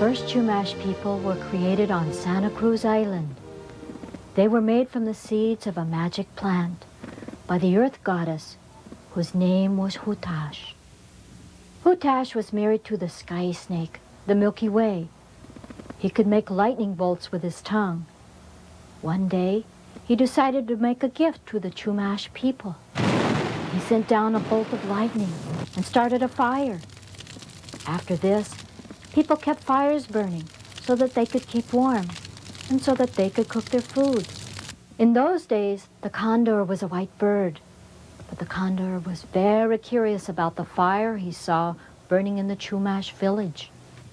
first Chumash people were created on Santa Cruz Island. They were made from the seeds of a magic plant by the earth goddess whose name was Hutash. Hutash was married to the sky snake, the Milky Way. He could make lightning bolts with his tongue. One day, he decided to make a gift to the Chumash people. He sent down a bolt of lightning and started a fire. After this, people kept fires burning so that they could keep warm and so that they could cook their food. In those days, the condor was a white bird, but the condor was very curious about the fire he saw burning in the Chumash village.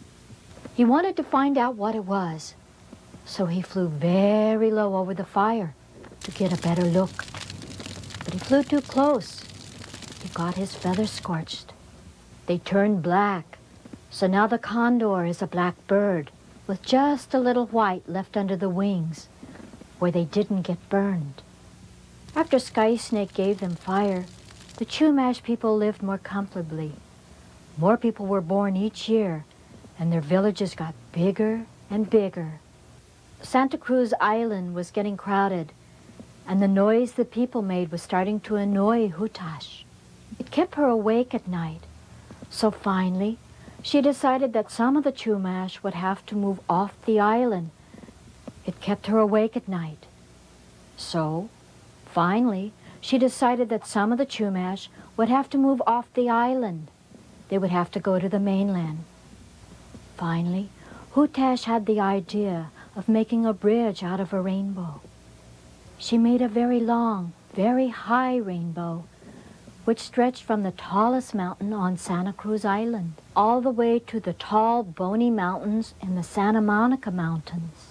He wanted to find out what it was, so he flew very low over the fire to get a better look. But he flew too close. He got his feathers scorched. They turned black, so now the condor is a black bird with just a little white left under the wings where they didn't get burned. After Sky Snake gave them fire, the Chumash people lived more comfortably. More people were born each year, and their villages got bigger and bigger. Santa Cruz Island was getting crowded, and the noise the people made was starting to annoy Hutash. It kept her awake at night, so finally she decided that some of the Chumash would have to move off the island. It kept her awake at night. So, finally, she decided that some of the Chumash would have to move off the island. They would have to go to the mainland. Finally, Hutash had the idea of making a bridge out of a rainbow. She made a very long, very high rainbow, which stretched from the tallest mountain on Santa Cruz Island all the way to the tall, bony mountains in the Santa Monica Mountains.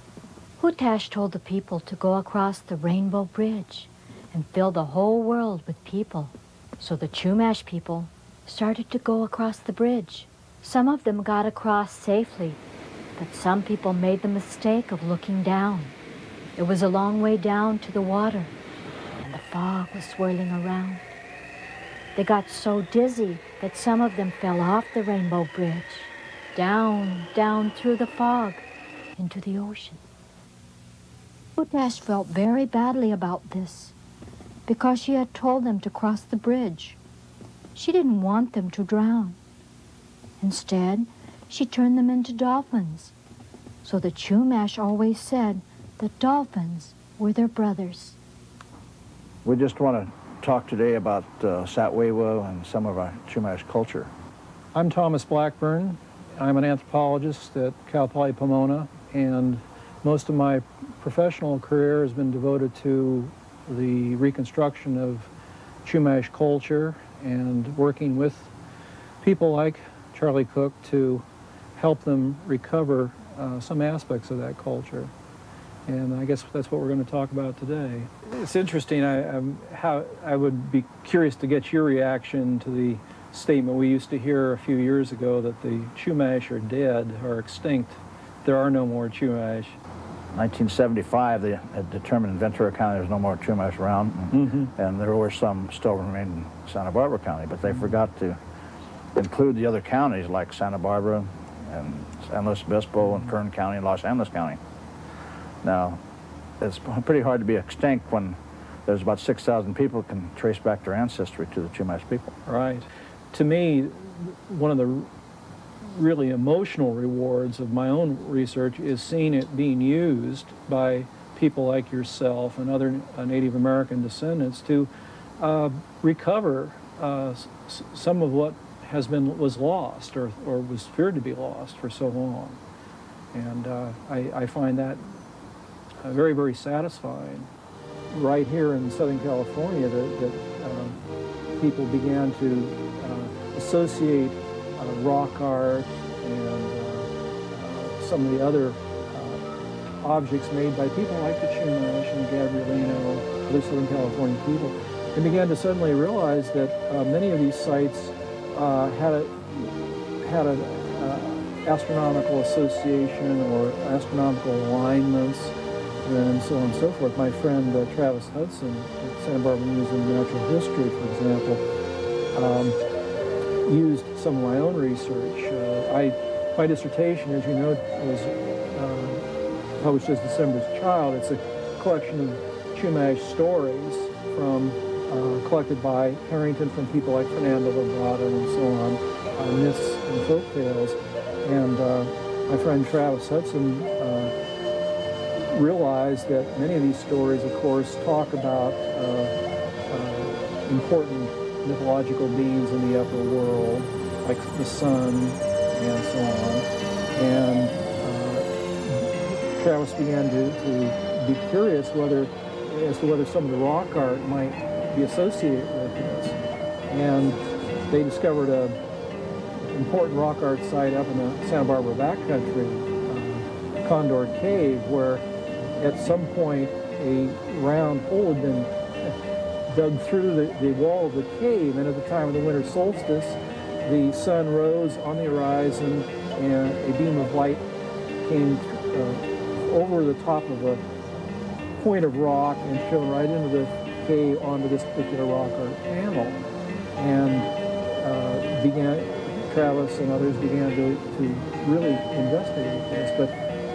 Hutash told the people to go across the Rainbow Bridge and fill the whole world with people. So the Chumash people started to go across the bridge. Some of them got across safely, but some people made the mistake of looking down. It was a long way down to the water, and the fog was swirling around. They got so dizzy that some of them fell off the Rainbow Bridge, down through the fog into the ocean. Hutash felt very badly about this because she had told them to cross the bridge. She didn't want them to drown. Instead, she turned them into dolphins. So the Chumash always said that dolphins were their brothers. We just want to talk today about Satwewa and some of our Chumash culture. I'm Thomas Blackburn. I'm an anthropologist at Cal Poly Pomona, and most of my professional career has been devoted to the reconstruction of Chumash culture and working with people like Charlie Cook to help them recover some aspects of that culture. And I guess that's what we're going to talk about today. It's interesting. I would be curious to get your reaction to the statement we used to hear a few years ago that the Chumash are dead or extinct. There are no more Chumash. 1975, they had determined in Ventura County there's no more Chumash around, and there were some still remain in Santa Barbara County, but they forgot to include the other counties like Santa Barbara and San Luis Obispo and Kern County and Los Angeles County. Now, it's pretty hard to be extinct when there's about 6,000 people who can trace back their ancestry to the Chumash people. Right. To me, one of the really emotional rewards of my own research is seeing it being used by people like yourself and other Native American descendants to recover some of what was lost or was feared to be lost for so long. And I find that very, very satisfying. Right here in Southern California, that people began to associate rock art and some of the other objects made by people like the Chumash and Gabrielino, other Southern California people, and began to suddenly realize that many of these sites had an astronomical association or astronomical alignments and so on and so forth. My friend Travis Hudson at Santa Barbara Museum of Natural History, for example, used some of my own research. I My dissertation, as you know, was published as December's Child. It's a collection of Chumash stories from collected by Harrington from people like Fernando Labrada and so on, myths and folk tales. And my friend Travis Hudson realized that many of these stories, of course, talk about important mythological beings in the upper world, like the sun and so on. And Travis began to be curious as to whether some of the rock art might be associated with this. And they discovered an important rock art site up in the Santa Barbara backcountry, Condor Cave, where at some point a round hole had been dug through the wall of the cave, and at the time of the winter solstice, the sun rose on the horizon, and a beam of light came over the top of a point of rock and shone right into the cave onto this particular rock art panel. And Travis and others began to really investigate this. But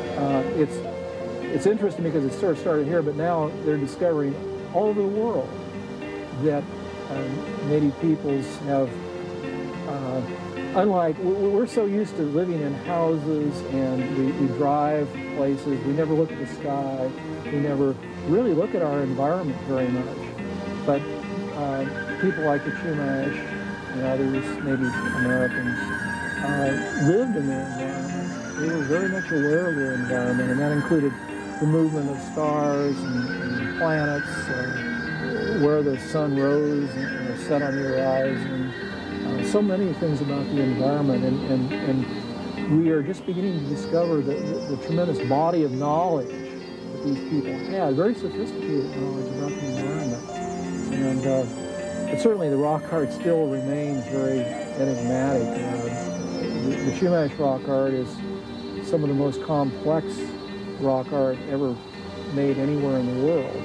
it's interesting because it sort of started here, but now they're discovering all over the world that Native peoples have, unlike, we're so used to living in houses and we drive places, we never look at the sky, we never really look at our environment very much. But people like the Chumash and others, Native Americans, lived in their environment. They were very much aware of their environment, and that included the movement of stars and planets, where the sun rose or set on the horizon, so many things about the environment, and we are just beginning to discover the tremendous body of knowledge that these people had, very sophisticated knowledge about the environment. And but certainly the rock art still remains very enigmatic. The Chumash rock art is some of the most complex rock art ever made anywhere in the world.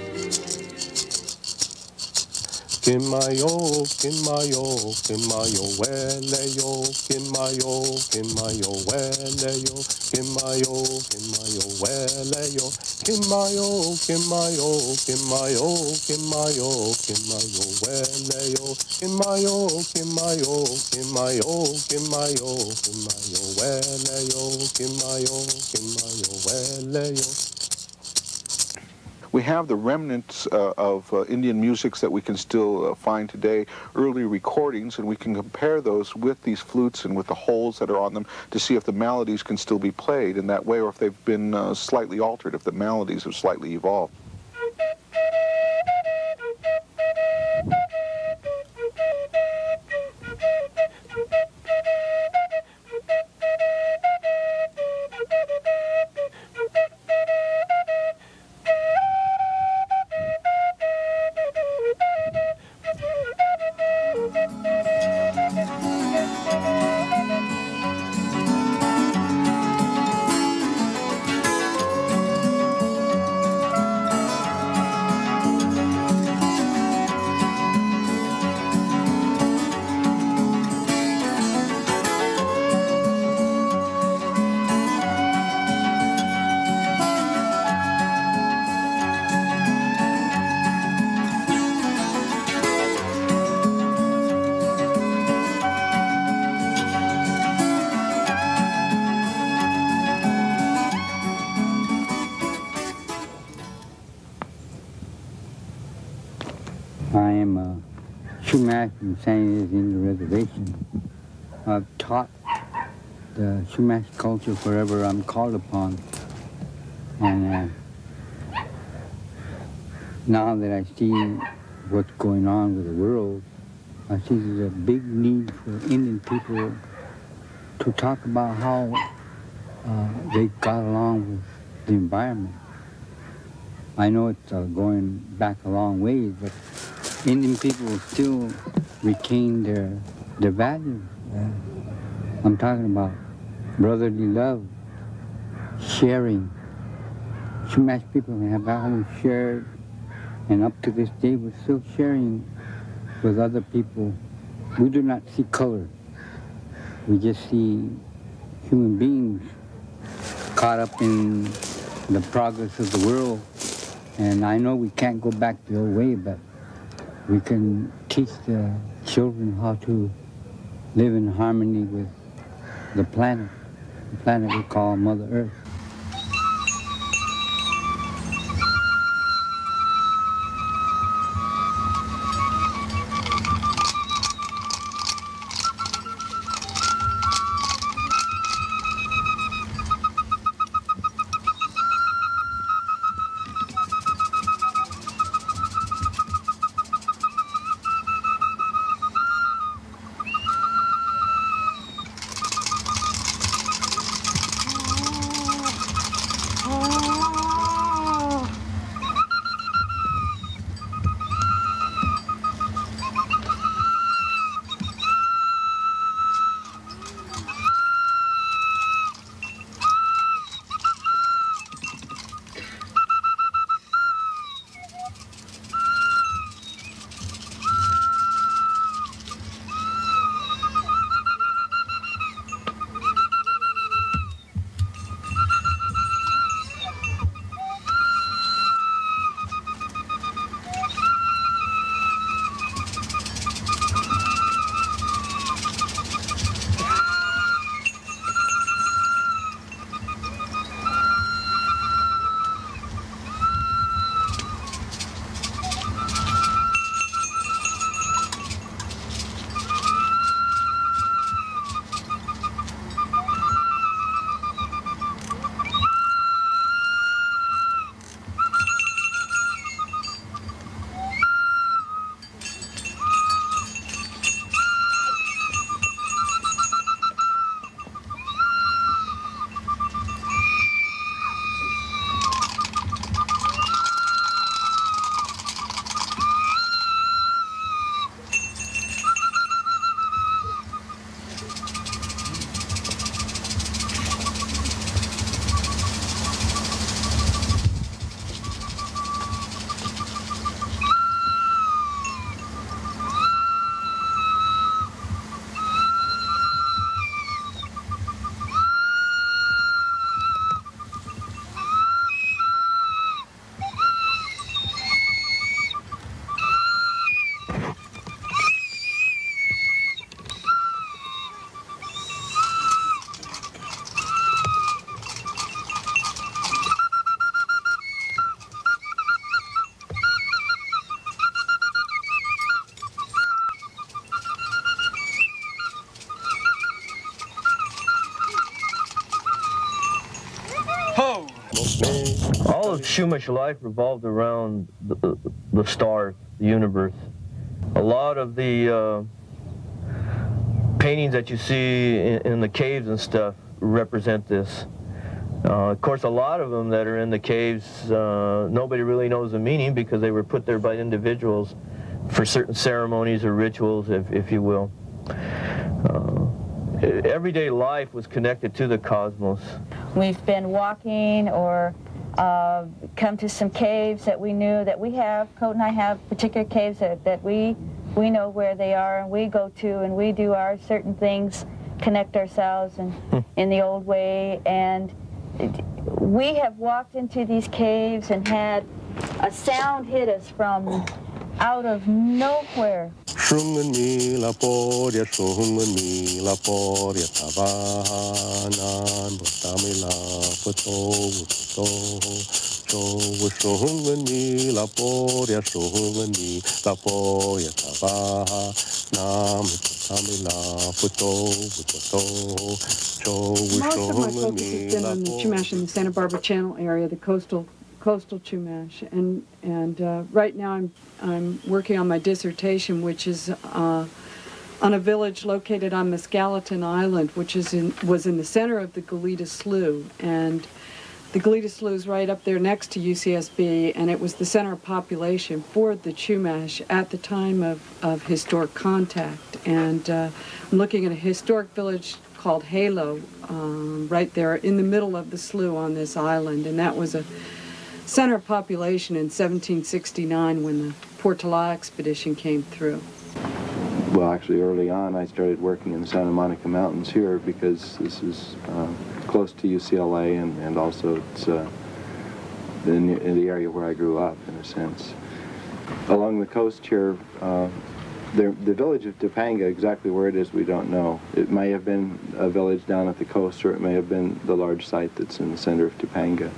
Kinmayo, kinmayo, kinmayo, weleyo, kinmayo, kinmayo, weleyo, kinmayo, kinmayo, weleyo, kinmayo, kinmayo, kinmayo, kinmayo, kinmayo, weleyo, kinmayo, kinmayo, kinmayo, kinmayo, kinmayo, weleyo, kinmayo, kinmayo, weleyo. We have the remnants of Indian musics that we can still find today, early recordings, and we can compare those with these flutes and with the holes that are on them to see if the melodies can still be played in that way or if they've been slightly altered, if the melodies have slightly evolved. I am a Chumash from San Ynez Indian Reservation. I've taught the Chumash culture forever I'm called upon. And now that I see what's going on with the world, I see there's a big need for Indian people to talk about how they got along with the environment. I know it's going back a long ways, but Indian people still retain their values. I'm talking about brotherly love, sharing. Chumash people have always shared, and up to this day we're still sharing with other people. We do not see color. We just see human beings caught up in the progress of the world. And I know we can't go back the old way, but we can teach the children how to live in harmony with the planet we call Mother Earth. All of Chumash life revolved around the stars, the universe. A lot of the paintings that you see in the caves and stuff represent this. Of course, a lot of them that are in the caves, nobody really knows the meaning because they were put there by individuals for certain ceremonies or rituals, if you will. Everyday life was connected to the cosmos. We've been walking or come to some caves that we knew that we have. Coat and I have particular caves that we know where they are, and we go to and we do our certain things, connect ourselves in the old way. And we have walked into these caves and had a sound hit us from out of nowhere. Shungan mi la poria, shungan mi la poria, tabanan, botami la poto, shungan mi la poria, shungan mi la poria, tabanan, botami la poto, Most of my focus has been on the Chumash and the Santa Barbara Channel area, the coastal Chumash, and right now I'm working on my dissertation, which is on a village located on Mescalatin Island, which was in the center of the Goleta Slough, and the Goleta Slough is right up there next to UCSB, and it was the center of population for the Chumash at the time of historic contact. And I'm looking at a historic village called Halo, right there in the middle of the slough on this island, and that was a center of population in 1769 when the Portola expedition came through. well, actually early on, I started working in the Santa Monica Mountains here because this is close to UCLA and also it's in the area where I grew up, in a sense. Along the coast here, the village of Topanga, exactly where it is, we don't know. It may have been a village down at the coast, or it may have been the large site that's in the center of Topanga.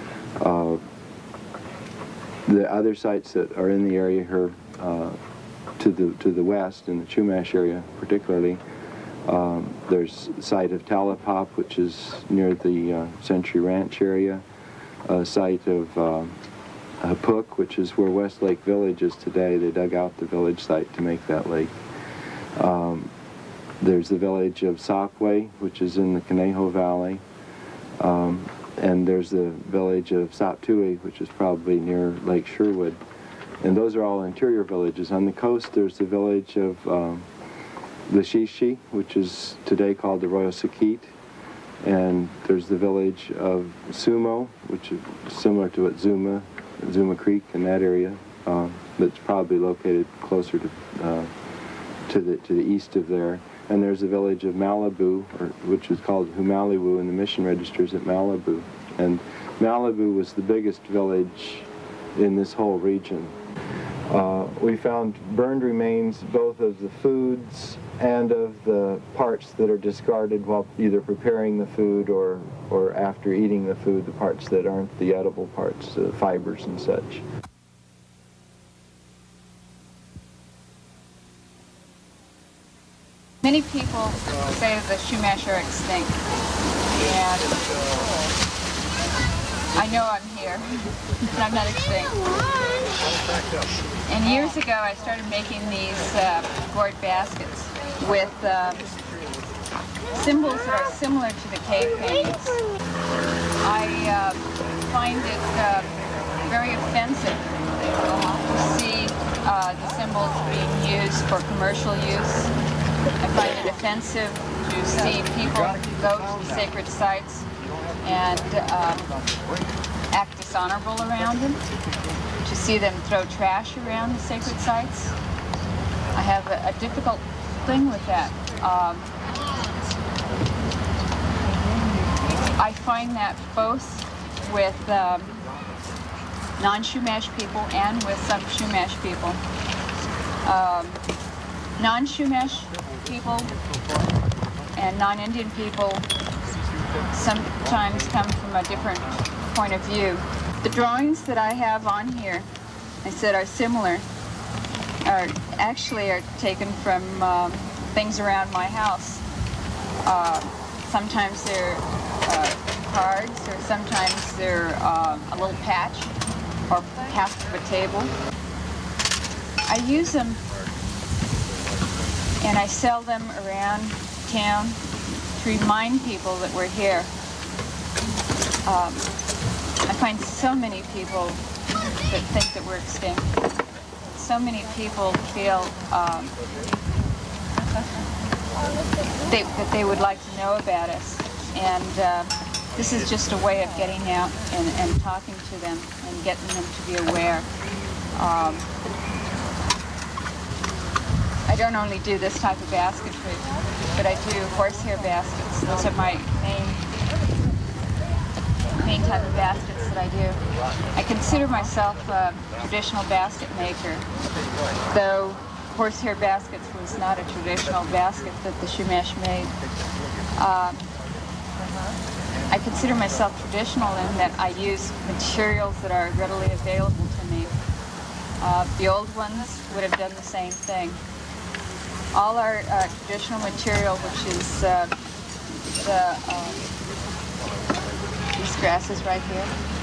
The other sites that are in the area here, to the west, in the Chumash area particularly, there's the site of Talipop, which is near the Century Ranch area, a site of Hapuk, which is where Westlake Village is today. They dug out the village site to make that lake. There's the village of Sopway, which is in the Conejo Valley. And there's the village of Saptui, which is probably near Lake Sherwood. And those are all interior villages. On the coast, there's the village of Lashishi, which is today called Arroyo Saquite. And there's the village of Sumo, which is similar to Zuma Creek in that area. That's probably located closer to the east of there. And there's the village of Malibu, which is called Humaliwu in the mission registers at Malibu. And Malibu was the biggest village in this whole region. We found burned remains both of the foods and of the parts that are discarded while either preparing the food or after eating the food, the parts that aren't the edible parts, fibers and such. Many people say the Chumash are extinct, and I know I'm here, but I'm not extinct. And years ago I started making these gourd baskets with symbols that are similar to the cave paintings. I find it very offensive to see the symbols being used for commercial use. I find it offensive to see people go to sacred sites and act dishonorable around them, to see them throw trash around the sacred sites. I have a difficult thing with that. I find that both with non-Chumash people and with some Chumash people. Non-Chumash people and non-Indian people sometimes come from a different point of view. The drawings that I have on here, I said, are similar, are taken from things around my house. Sometimes they're cards, or sometimes they're a little patch or half of a table. I use them and I sell them around town to remind people that we're here. I find so many people that think that we're extinct. So many people feel that they would like to know about us. And this is just a way of getting out and talking to them and getting them to be aware. I don't only do this type of basketry, but I do horsehair baskets. Those are my main type of baskets that I do. I consider myself a traditional basket maker, though horsehair baskets was not a traditional basket that the Chumash made. I consider myself traditional in that I use materials that are readily available to me. The old ones would have done the same thing. All our traditional material, which is these grasses right here,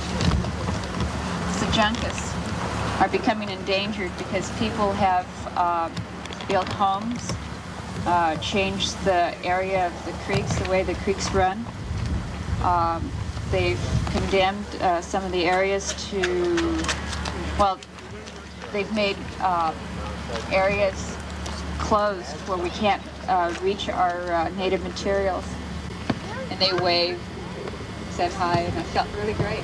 the juncus, are becoming endangered because people have built homes, changed the area of the creeks, the way the creeks run. They've condemned some of the areas to, well, they've made areas closed where we can't reach our native materials. And they waved, said hi, and I felt really great.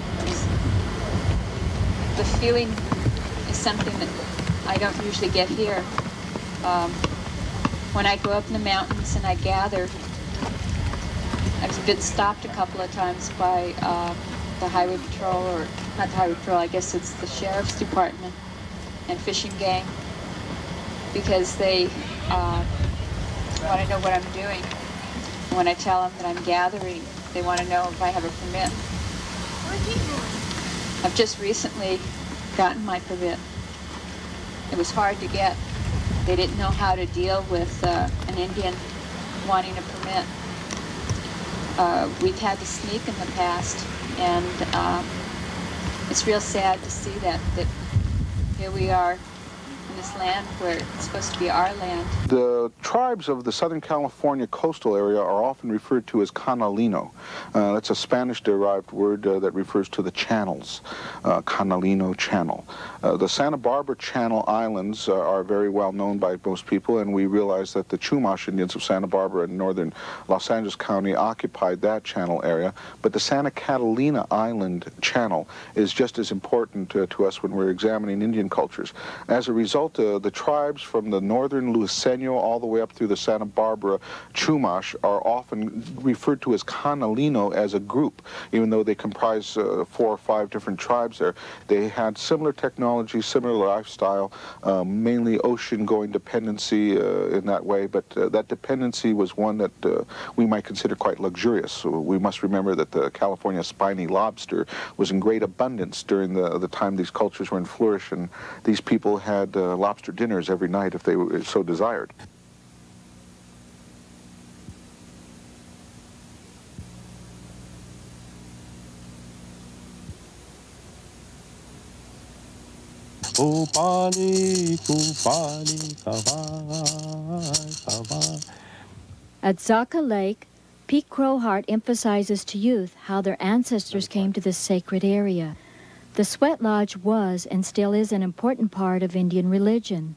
The feeling is something that I don't usually get here. when I go up in the mountains and I gather, I've been stopped a couple of times by the highway patrol, or not the highway patrol, I guess it's the sheriff's department and fishing gang, because they want to know what I'm doing. When I tell them that I'm gathering, they want to know if I have a permit. I've just recently gotten my permit. It was hard to get. They didn't know how to deal with an Indian wanting a permit. We've had to sneak in the past, and it's real sad to see that here we are in this land where it's supposed to be our land. The tribes of the Southern California coastal area are often referred to as Canalino. That's a Spanish-derived word that refers to the channels, Canalino Channel. The Santa Barbara Channel Islands are very well known by most people, and we realize that the Chumash Indians of Santa Barbara and northern Los Angeles County occupied that channel area, but the Santa Catalina Island Channel is just as important to us when we're examining Indian cultures. As a result, the tribes from the northern Luiseno all the way up through the Santa Barbara Chumash are often referred to as Canalino as a group, even though they comprise 4 or 5 different tribes there. They had similar technology, similar lifestyle, mainly ocean-going dependency in that way, but that dependency was one that we might consider quite luxurious. So we must remember that the California spiny lobster was in great abundance during the time these cultures were in flourish, and these people had lobster dinners every night if they so desired. At Zaka Lake, Pete Crowhart emphasizes to youth how their ancestors came to this sacred area. The Sweat Lodge was and still is an important part of Indian religion.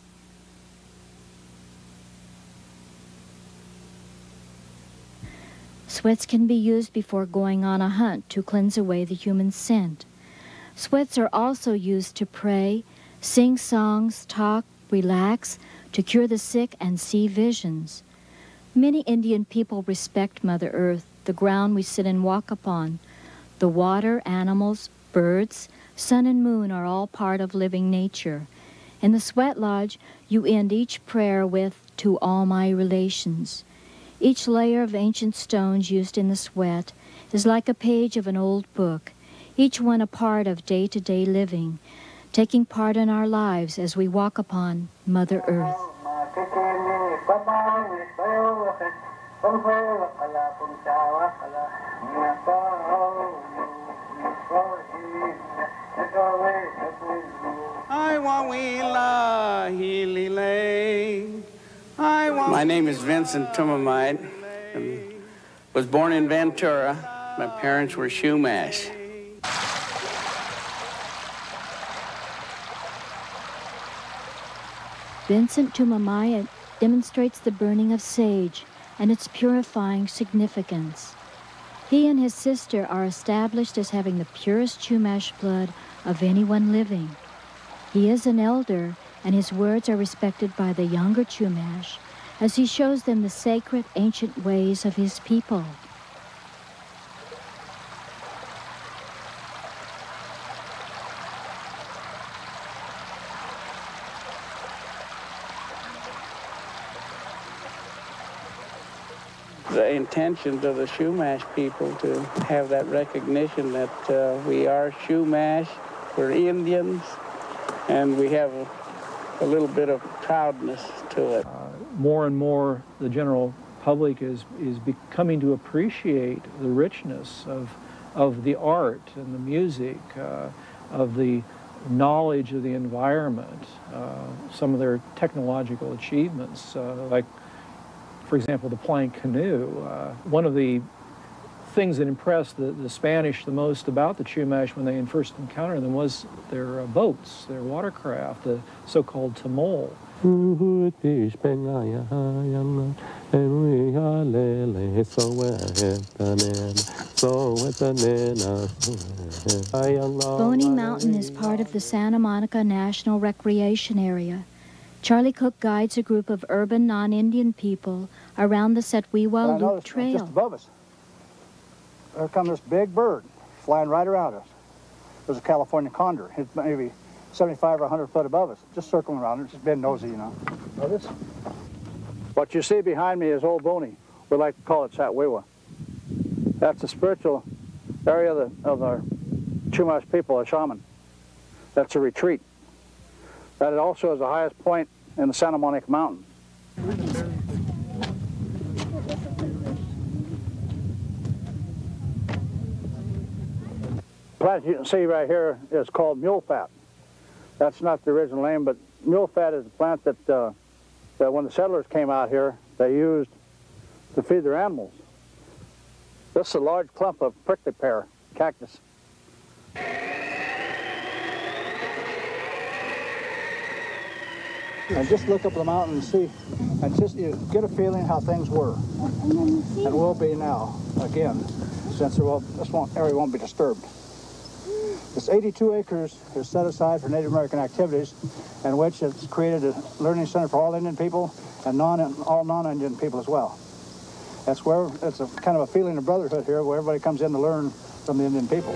Sweats can be used before going on a hunt to cleanse away the human scent. Sweats are also used to pray, sing songs, talk, relax, to cure the sick and see visions. Many Indian people respect Mother Earth, the ground we sit and walk upon. The water, animals, birds, sun and moon are all part of living nature. In the Sweat Lodge, you end each prayer with, "To all my relations." Each layer of ancient stones used in the sweat is like a page of an old book, each one a part of day-to-day living, taking part in our lives as we walk upon Mother Earth. My name is Vincent Tumamite. I was born in Ventura. My parents were Chumash. Vincent Tumamite demonstrates the burning of sage and its purifying significance. He and his sister are established as having the purest Chumash blood of anyone living. He is an elder, and his words are respected by the younger Chumash as he shows them the sacred ancient ways of his people. The intentions of the Chumash people to have that recognition that we are Chumash, we're Indians, and we have a little bit of proudness to it. More and more, the general public is becoming to appreciate the richness of the art and the music, of the knowledge of the environment, some of their technological achievements, like, for example, the plank canoe. One of the things that impressed the Spanish the most about the Chumash when they first encountered them was their boats, their watercraft, the so-called tamol. Boney Mountain is part of the Santa Monica National Recreation Area. Charlie Cook guides a group of urban non-Indian people around the Setwewa Loop Trail. Just above us, there comes this big bird flying right around us. There's a California condor. It's maybe 75 or 100 foot above us, just circling around. It's just being nosy, you know. What you see behind me is Old Boney. We like to call it Setwewa. That's the spiritual area of our Chumash people, a shaman. That's a retreat. That also is the highest point in the Santa Monica Mountain. Plant you can see right here is called mule fat. That's not the original name, but mule fat is a plant that, that when the settlers came out here, they used to feed their animals. This is a large clump of prickly pear, cactus. And just look up the mountain and see, and just you get a feeling how things were, and will be now, again, since this area won't be disturbed. This 82 acres is set aside for Native American activities, in which it's created a learning center for all Indian people and all non-Indian people as well. That's where it's a kind of a feeling of brotherhood here, where everybody comes in to learn from the Indian people.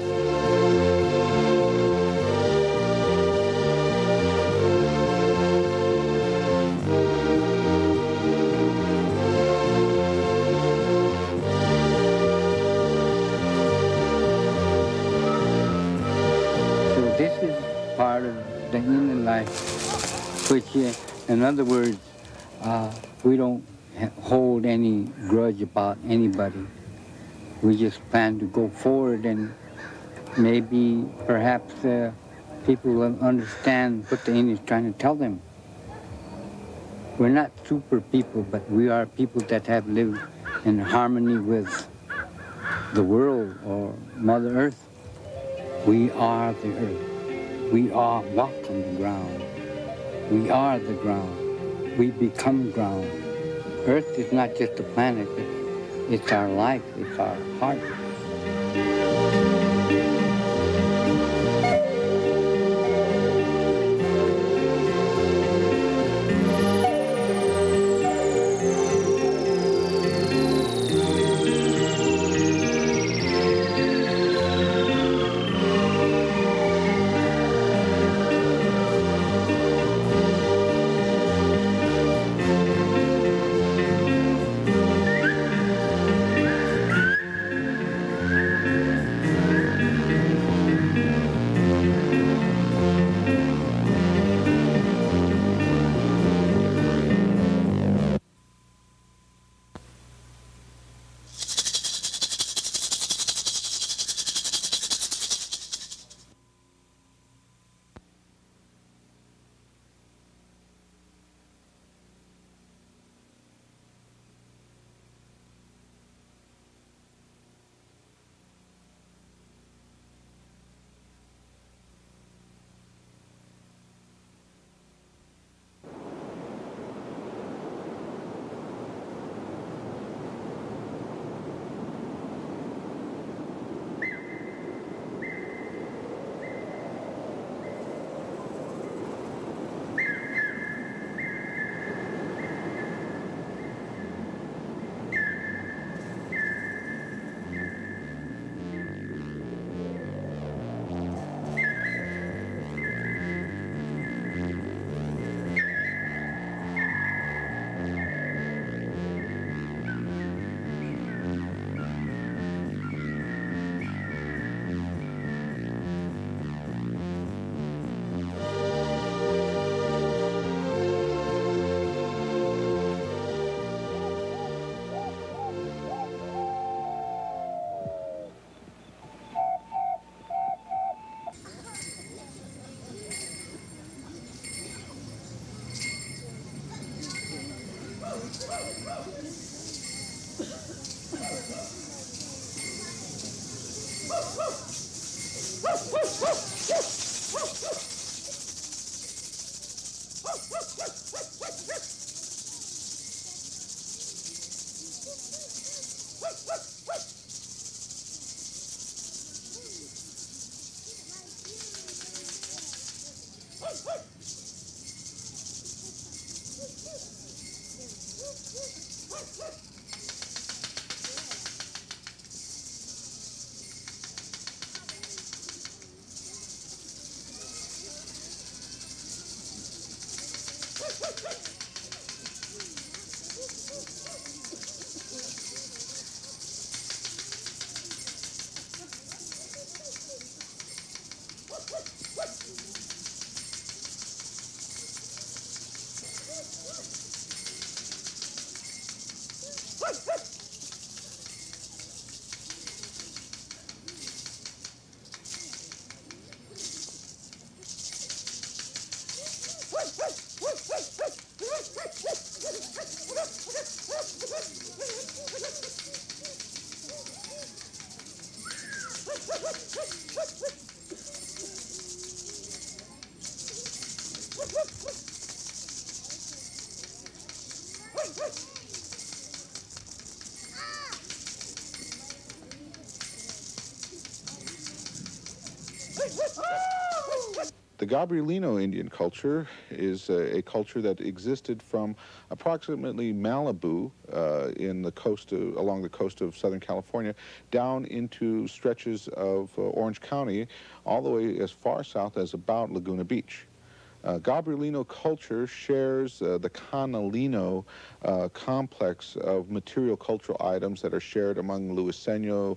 Part of the Indian life, which, in other words, we don't hold any grudge about anybody. We just plan to go forward, and maybe, perhaps, people will understand what the Indians trying to tell them. We're not super people, but we are people that have lived in harmony with the world or Mother Earth. We are the earth. We walk on the ground. We are the ground. We become ground. Earth is not just a planet, it's our life, it's our heart. The Gabrielino Indian culture is a culture that existed from approximately Malibu in the coast along the coast of Southern California down into stretches of Orange County, all the way as far south as about Laguna Beach. Gabrielino culture shares the Canalino complex of material cultural items that are shared among Luiseno,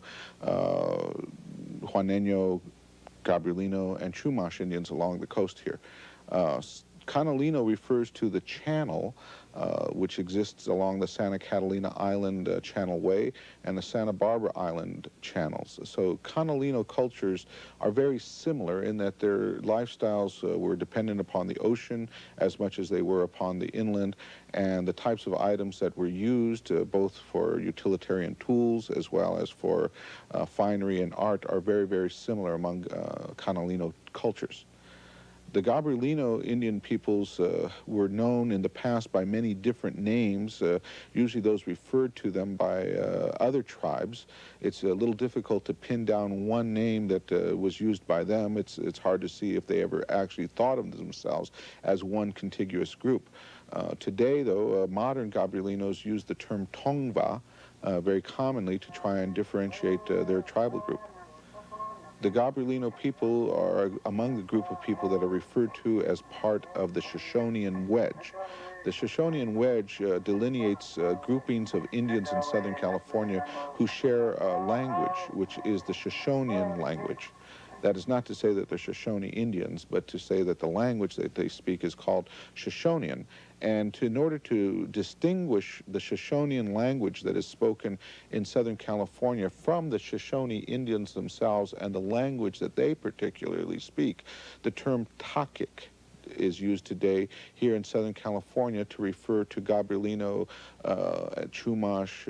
Juaneño, Gabrielino, and Chumash Indians along the coast here. Canalino refers to the channel which exists along the Santa Catalina Island Channel Way and the Santa Barbara Island channels. So Canalino cultures are very similar in that their lifestyles were dependent upon the ocean as much as they were upon the inland, and the types of items that were used both for utilitarian tools as well as for finery and art are very, very similar among Canalino cultures. The Gabrielino Indian peoples were known in the past by many different names, usually those referred to them by other tribes. It's a little difficult to pin down one name that was used by them. It's hard to see if they ever actually thought of themselves as one contiguous group. Today, though, modern Gabrielinos use the term Tongva very commonly to try and differentiate their tribal group. The Gabrielino people are among the group of people that are referred to as part of the Shoshonean Wedge. The Shoshonean Wedge delineates groupings of Indians in Southern California who share a language, which is the Shoshonean language. That is not to say that they're Shoshone Indians, but to say that the language that they speak is called Shoshonean. And in order to distinguish the Shoshonean language that is spoken in Southern California from the Shoshone Indians themselves and the language that they particularly speak, the term Takik is used today here in Southern California to refer to Gabrielino, Chumash,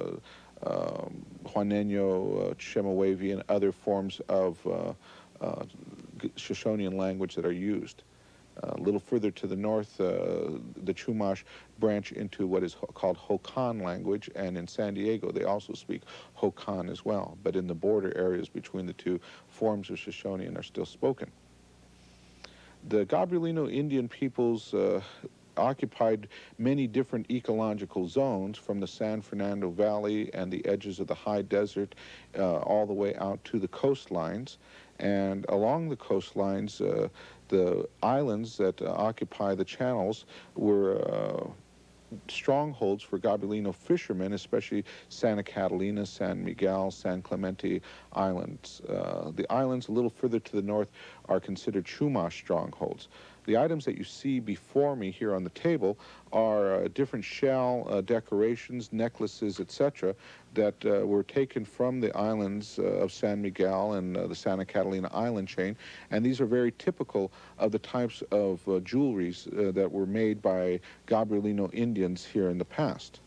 Juaneño, Chemehuevi, and other forms of Shoshonean language that are used. A little further to the north, the Chumash branch into what is called Hokan language, and in San Diego they also speak Hokan as well, but in the border areas between the two forms of Shoshonean are still spoken. The Gabrielino Indian peoples occupied many different ecological zones from the San Fernando Valley and the edges of the high desert all the way out to the coastlines. And along the coastlines, the islands that occupy the channels were strongholds for Gabrielino fishermen, especially Santa Catalina, San Miguel, San Clemente Islands. The islands a little further to the north are considered Chumash strongholds. The items that you see before me here on the table are different shell decorations, necklaces, etc., that were taken from the islands of San Miguel and the Santa Catalina Island chain, and these are very typical of the types of jewelries that were made by Gabrielino Indians here in the past.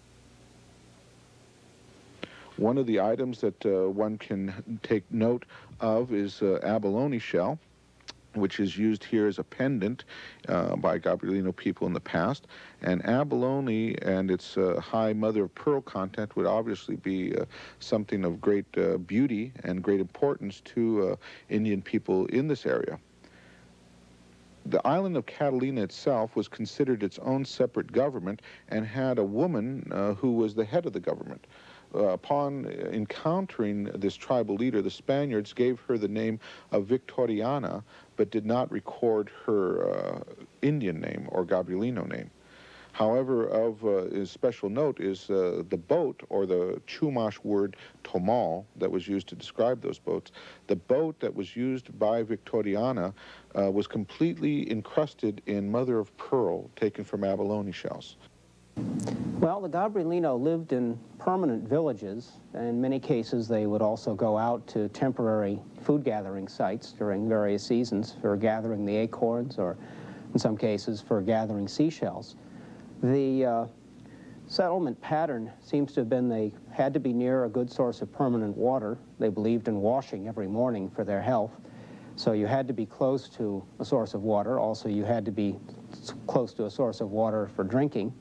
One of the items that one can take note of is abalone shell, which is used here as a pendant by Gabrielino people in the past. And abalone and its high mother-of-pearl content would obviously be something of great beauty and great importance to Indian people in this area. The island of Catalina itself was considered its own separate government and had a woman who was the head of the government. Upon encountering this tribal leader, the Spaniards gave her the name of Victoriana, but did not record her Indian name or Gabrielino name. However, of special note is the boat, or the Chumash word tomal, that was used to describe those boats. The boat that was used by Victoriana was completely encrusted in mother-of-pearl taken from abalone shells. Well, the Gabrielino lived in permanent villages. In many cases, they would also go out to temporary food gathering sites during various seasons for gathering the acorns, or in some cases for gathering seashells. The settlement pattern seems to have been they had to be near a good source of permanent water. They believed in washing every morning for their health. So you had to be close to a source of water. Also, you had to be close to a source of water for drinking.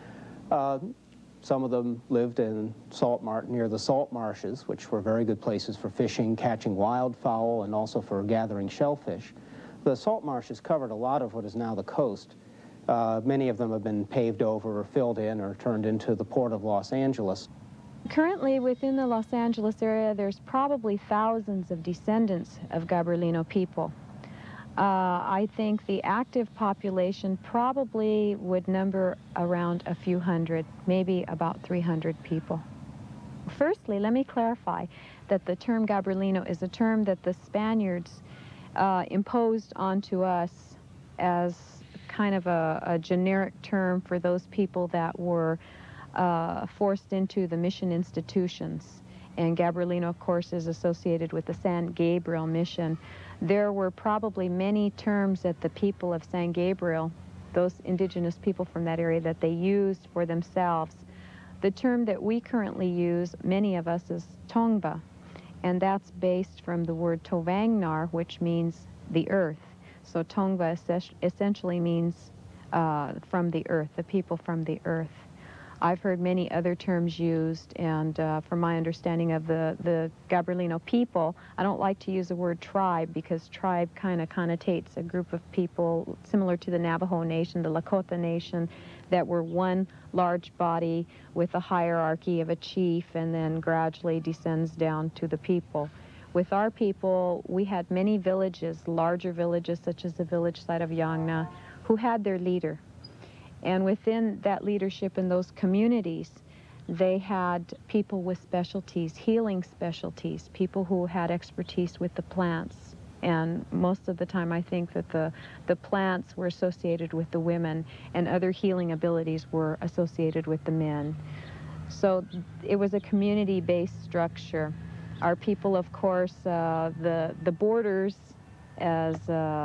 Some of them lived in near the salt marshes, which were very good places for fishing, catching wildfowl, and also for gathering shellfish. The salt marshes covered a lot of what is now the coast. Many of them have been paved over or filled in or turned into the port of Los Angeles. Currently, within the Los Angeles area, there's probably thousands of descendants of Gabrielino people. I think the active population probably would number around a few hundred, maybe about 300 people. Firstly, let me clarify that the term Gabrielino is a term that the Spaniards imposed onto us as kind of a generic term for those people that were forced into the mission institutions. And Gabrielino, of course, is associated with the San Gabriel mission. There were probably many terms that the people of San Gabriel, those indigenous people from that area, that they used for themselves. The term that we currently use, many of us, is Tongva, and that's based from the word Tovangnar, which means the earth. So Tongva essentially means from the earth, the people from the earth. I've heard many other terms used, and from my understanding of the Gabrielino people, I don't like to use the word tribe, because tribe kind of connotates a group of people similar to the Navajo Nation, the Lakota Nation, that were one large body with a hierarchy of a chief and then gradually descends down to the people. With our people, we had many villages, larger villages such as the village site of Yangna, who had their leader. And within that leadership in those communities, they had people with specialties, healing specialties, people who had expertise with the plants. And most of the time, I think that the plants were associated with the women, and other healing abilities were associated with the men. So it was a community-based structure. Our people, of course, the borders as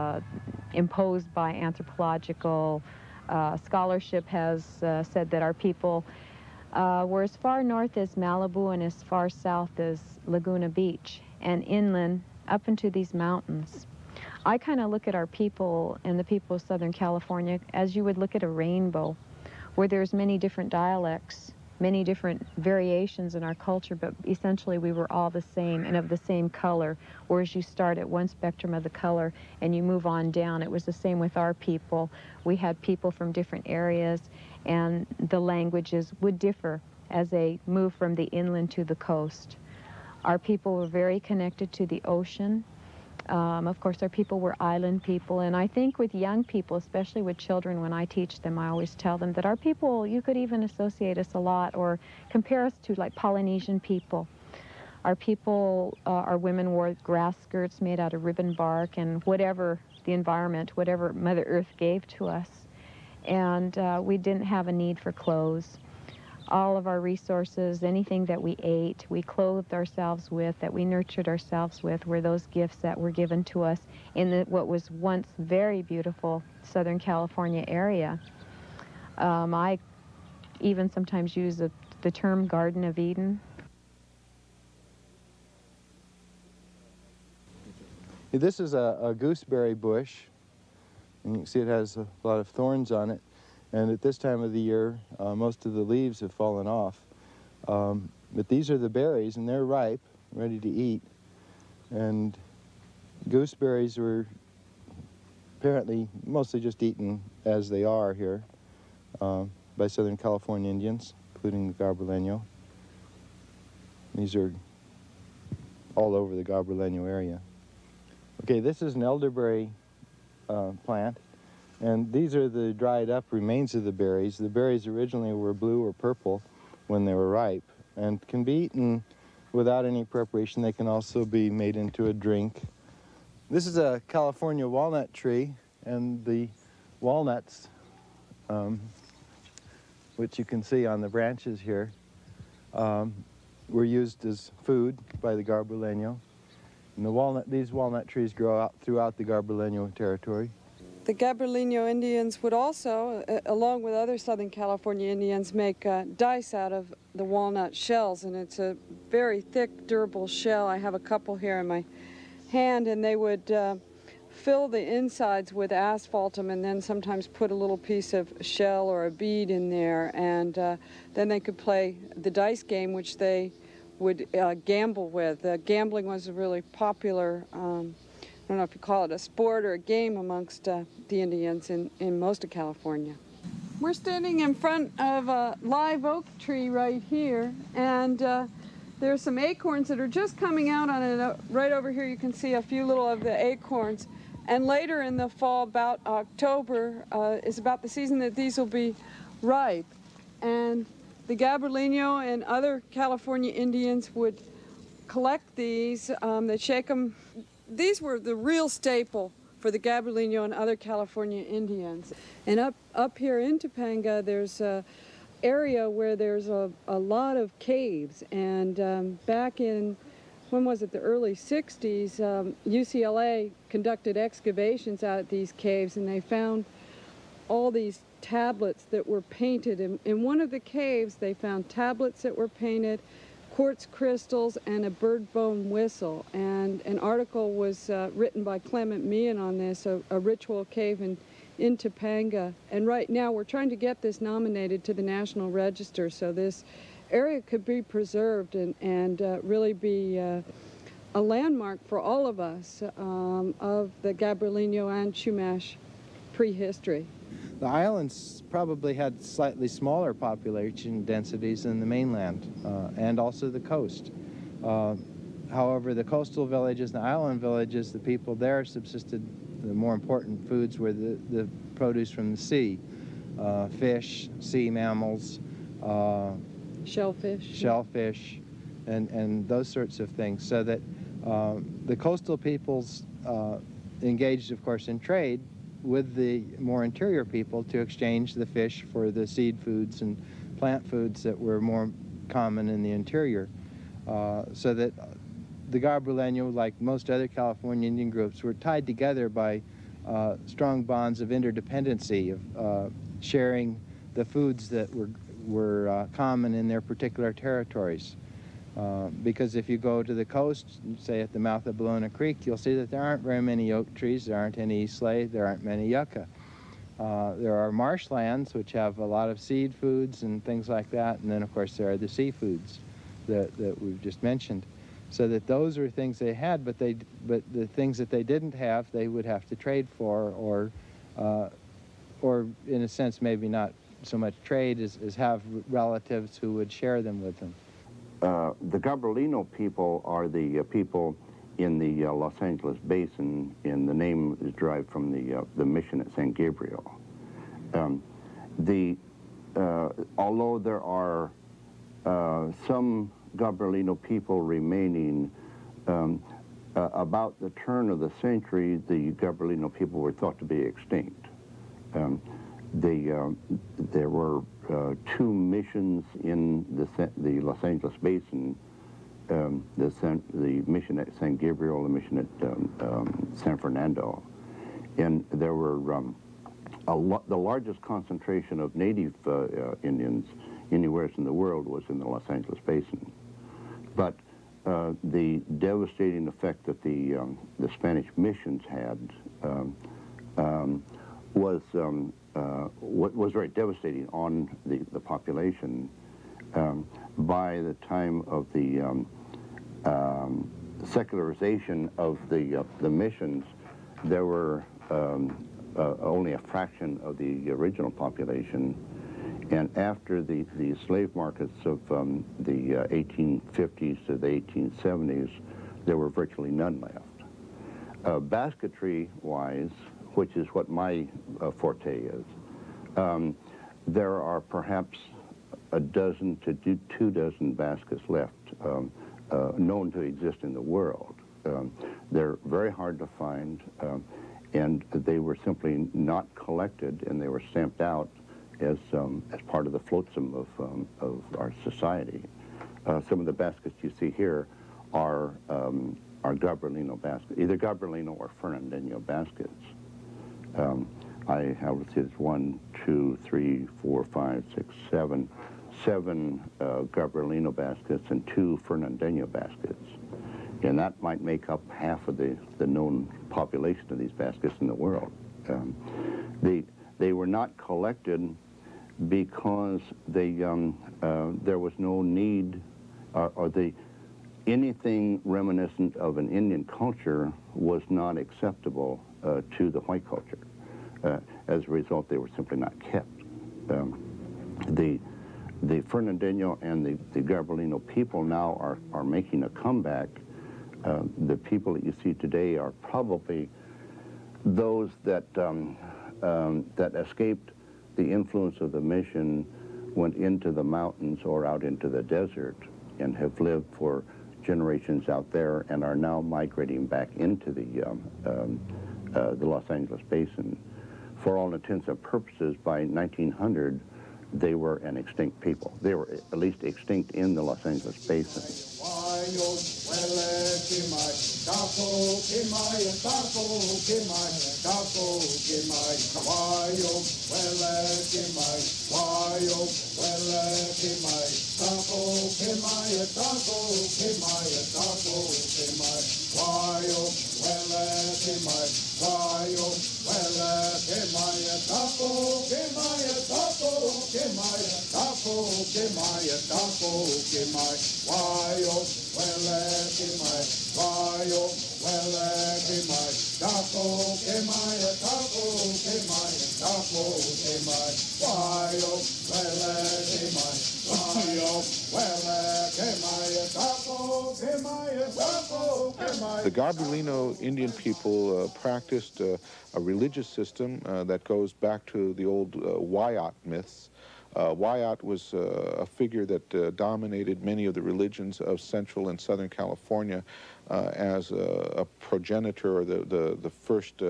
imposed by anthropological scholarship has said that our people were as far north as Malibu and as far south as Laguna Beach, and inland up into these mountains. I kind of look at our people and the people of Southern California as you would look at a rainbow, where there's many different dialects, many different variations in our culture, but essentially we were all the same and of the same color. Whereas you start at one spectrum of the color and you move on down. It was the same with our people. We had people from different areas, and the languages would differ as they move from the inland to the coast. Our people were very connected to the ocean. Of course, our people were island people, and I think with young people, especially with children, when I teach them, I always tell them that our people, you could even associate us a lot or compare us to like Polynesian people. Our people, our women wore grass skirts made out of ribbon bark and whatever the environment, whatever Mother Earth gave to us. And we didn't have a need for clothes. All of our resources, anything that we ate, we clothed ourselves with, that we nurtured ourselves with, were those gifts that were given to us in what was once very beautiful Southern California area. I even sometimes use the term Garden of Eden. This is a gooseberry bush, and you can see it has a lot of thorns on it. And at this time of the year, most of the leaves have fallen off. But these are the berries, and they're ripe, ready to eat. And gooseberries were apparently mostly just eaten as they are here by Southern California Indians, including the Gabrielino. These are all over the Gabrielino area. Okay, this is an elderberry plant, and these are the dried up remains of the berries. The berries originally were blue or purple when they were ripe and can be eaten without any preparation. They can also be made into a drink. This is a California walnut tree, and the walnuts, which you can see on the branches here, were used as food by the Gabrielino. And these walnut trees grow out throughout the Gabrielino territory. The Gabrielino Indians would also, along with other Southern California Indians, make dice out of the walnut shells, and it's a very thick, durable shell. I have a couple here in my hand, and they would fill the insides with asphaltum and then sometimes put a little piece of shell or a bead in there, and then they could play the dice game, which they would gamble with. Gambling was a really popular, I don't know if you call it a sport or a game amongst the Indians in most of California. We're standing in front of a live oak tree right here, and there's some acorns that are just coming out on it. Right over here you can see a few little of the acorns. And later in the fall, about October, is about the season that these will be ripe. And the Gabrielino and other California Indians would collect these. They'd shake them. These were the real staple for the Gabrielino and other California Indians. And up here in Topanga, there's an area where there's a lot of caves. And back in, when was it, the early 60s, UCLA conducted excavations out at these caves, and they found all these tablets that were painted. In one of the caves, they found tablets that were painted, quartz crystals, and a bird bone whistle. And an article was written by Clement Meehan on this, a ritual cave in Topanga. And right now, we're trying to get this nominated to the National Register so this area could be preserved and really be a landmark for all of us of the Gabrielino and Chumash prehistory. The islands probably had slightly smaller population densities than the mainland and also the coast. However, the coastal villages and the island villages, the people there subsisted, the more important foods were the produce from the sea, fish, sea mammals, shellfish, and those sorts of things, so that the coastal peoples engaged, of course, in trade with the more interior people to exchange the fish for the seed foods and plant foods that were more common in the interior. So that the Gabrielino, like most other California Indian groups, were tied together by strong bonds of interdependency, of sharing the foods that were common in their particular territories. Because if you go to the coast, say at the mouth of Ballona Creek, you'll see that there aren't very many oak trees, there aren't any slate, there aren't many yucca. There are marshlands, which have a lot of seed foods and things like that, and then of course there are the seafoods that we've just mentioned. So that those are things they had, but the things that they didn't have, they would have to trade for, or in a sense maybe not so much trade as have relatives who would share them with them. The Gabrielino people are the people in the Los Angeles Basin, and the name is derived from the mission at San Gabriel. Although there are some Gabrielino people remaining, about the turn of the century, the Gabrielino people were thought to be extinct. There were two missions in the Los Angeles Basin, the mission at San Gabriel, the mission at San Fernando. And there were the largest concentration of native Indians anywhere in the world was in the Los Angeles Basin. But the devastating effect that the Spanish missions had was very devastating on the population. By the time of the secularization of the missions, there were only a fraction of the original population. And after the slave markets of the 1850s to the 1870s, there were virtually none left. Basketry-wise, which is what my forte is, there are perhaps a dozen to 2 dozen baskets left known to exist in the world. They're very hard to find, and they were simply not collected, and they were stamped out as part of the flotsam of our society. Some of the baskets you see here are Gabrielino baskets, either Gabrielino or Fernandino baskets. I have, let's see, it's 1, 2, 3, 4, 5, 6, 7 Gabrielino baskets and 2 Fernandino baskets. And that might make up half of the known population of these baskets in the world. They were not collected because there was no need, anything reminiscent of an Indian culture was not acceptable to the white culture. As a result, they were simply not kept. The Fernandino and the Gabrielino people now are making a comeback. The people that you see today are probably those that that escaped the influence of the mission, went into the mountains or out into the desert, and have lived for generations out there, and are now migrating back into the Los Angeles basin. For all intents and purposes, by 1900, they were an extinct people. They were at least extinct in the Los Angeles basin. The Gabrielino Indian people practiced a religious system that goes back to the old Wyatt myths. Wyatt was a figure that dominated many of the religions of Central and Southern California as a progenitor, or the first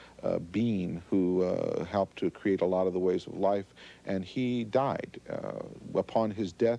being who helped to create a lot of the ways of life, and he died. Upon his death,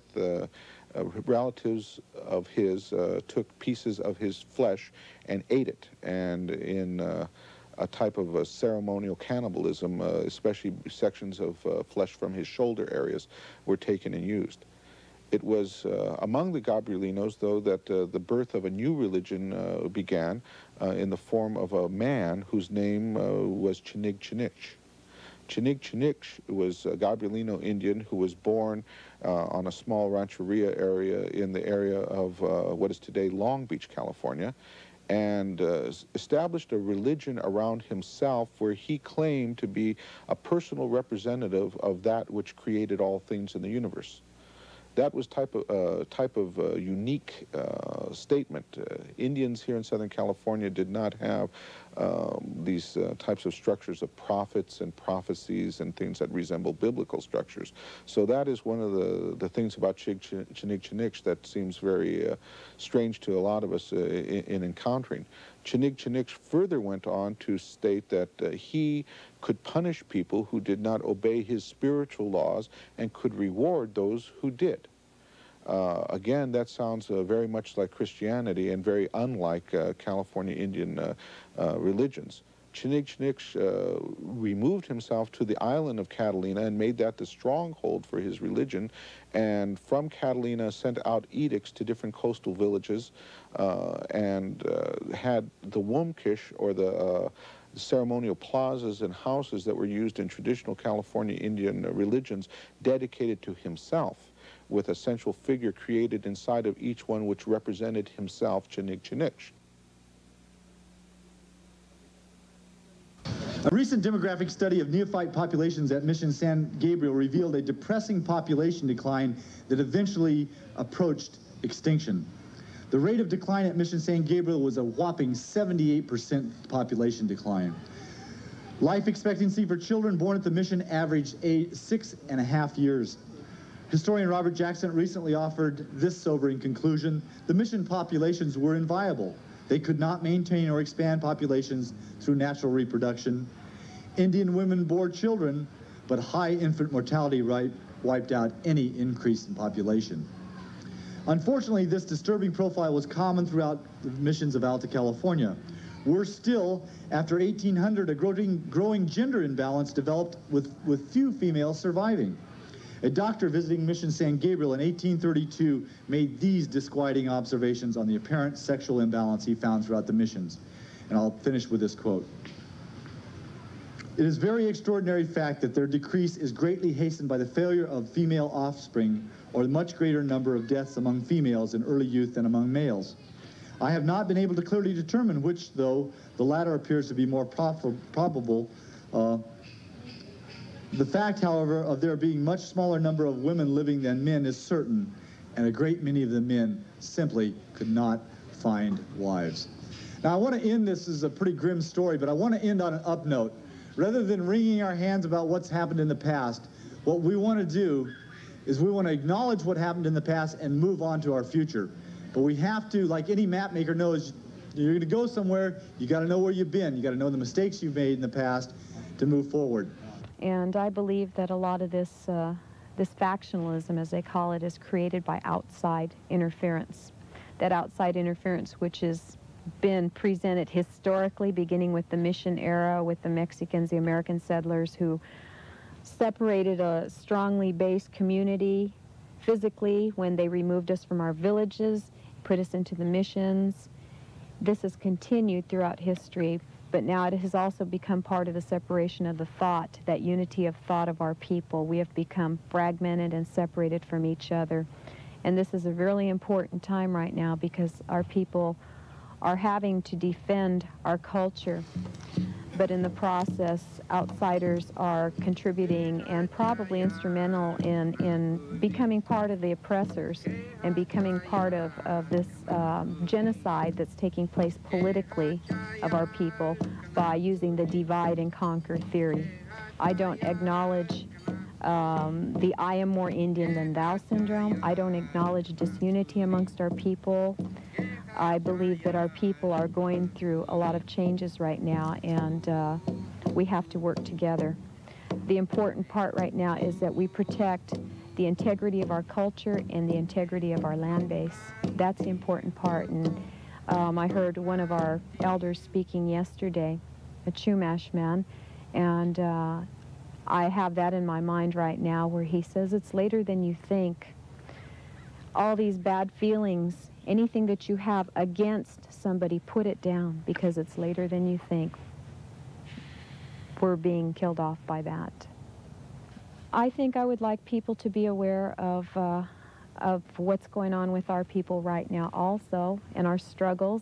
relatives of his took pieces of his flesh and ate it, and in a type of ceremonial cannibalism, especially sections of flesh from his shoulder areas were taken and used. It was among the Gabrielinos, though, that the birth of a new religion began in the form of a man whose name was Chinig Chinich. Chinig Chinich was a Gabrielino Indian who was born on a small rancheria area in the area of what is today Long Beach, California, and established a religion around himself where he claimed to be a personal representative of that which created all things in the universe. That was type of unique statement. Indians here in Southern California did not have these types of structures of prophets and prophecies and things that resemble biblical structures. So that is one of the things about Chinig Chinich that seems very strange to a lot of us in encountering. Chinig Chinich further went on to state that he could punish people who did not obey his spiritual laws and could reward those who did. Again, that sounds very much like Christianity and very unlike California Indian religions. Chinig Chinich removed himself to the island of Catalina and made that the stronghold for his religion, and from Catalina sent out edicts to different coastal villages and had the Wumkish, or the ceremonial plazas and houses that were used in traditional California Indian religions, dedicated to himself, with a central figure created inside of each one which represented himself, Chinig Chinich. A recent demographic study of neophyte populations at Mission San Gabriel revealed a depressing population decline that eventually approached extinction. The rate of decline at Mission San Gabriel was a whopping 78% population decline. Life expectancy for children born at the mission averaged 6.5 years. Historian Robert Jackson recently offered this sobering conclusion: the mission populations were inviable. They could not maintain or expand populations through natural reproduction. Indian women bore children, but high infant mortality rate wiped out any increase in population. Unfortunately, this disturbing profile was common throughout the missions of Alta California. Worse still, after 1800, a growing gender imbalance developed with few females surviving. A doctor visiting Mission San Gabriel in 1832 made these disquieting observations on the apparent sexual imbalance he found throughout the missions. And I'll finish with this quote. It is a very extraordinary fact that their decrease is greatly hastened by the failure of female offspring, or the much greater number of deaths among females in early youth than among males. I have not been able to clearly determine which, though the latter appears to be more probable. The fact, however, of there being much smaller number of women living than men is certain, and a great many of the men simply could not find wives. Now, I want to end this as a pretty grim story, but I want to end on an up note. Rather than wringing our hands about what's happened in the past, what we want to do is we want to acknowledge what happened in the past and move on to our future. But we have to, like any map maker knows, you're going to go somewhere, you got to know where you've been, you got to know the mistakes you've made in the past to move forward. And I believe that a lot of this, this factionalism, as they call it, is created by outside interference. That outside interference, which has been presented historically, beginning with the mission era, with the Mexicans, the American settlers, who separated a strongly based community physically when they removed us from our villages, put us into the missions. This has continued throughout history, but now it has also become part of the separation of the thought, that unity of thought of our people. We have become fragmented and separated from each other. And this is a really important time right now because our people are having to defend our culture. But in the process, outsiders are contributing and probably instrumental in becoming part of the oppressors and becoming part of this genocide that's taking place politically of our people by using the divide and conquer theory. I don't acknowledge the I am more Indian than thou syndrome. I don't acknowledge disunity amongst our people. I believe that our people are going through a lot of changes right now, and we have to work together. The important part right now is that we protect the integrity of our culture and the integrity of our land base. That's the important part. And I heard one of our elders speaking yesterday, a Chumash man, and I have that in my mind right now, where he says it's later than you think. All these bad feelings, anything that you have against somebody, put it down, because it's later than you think. We're being killed off by that. I think I would like people to be aware of what's going on with our people right now also, and our struggles,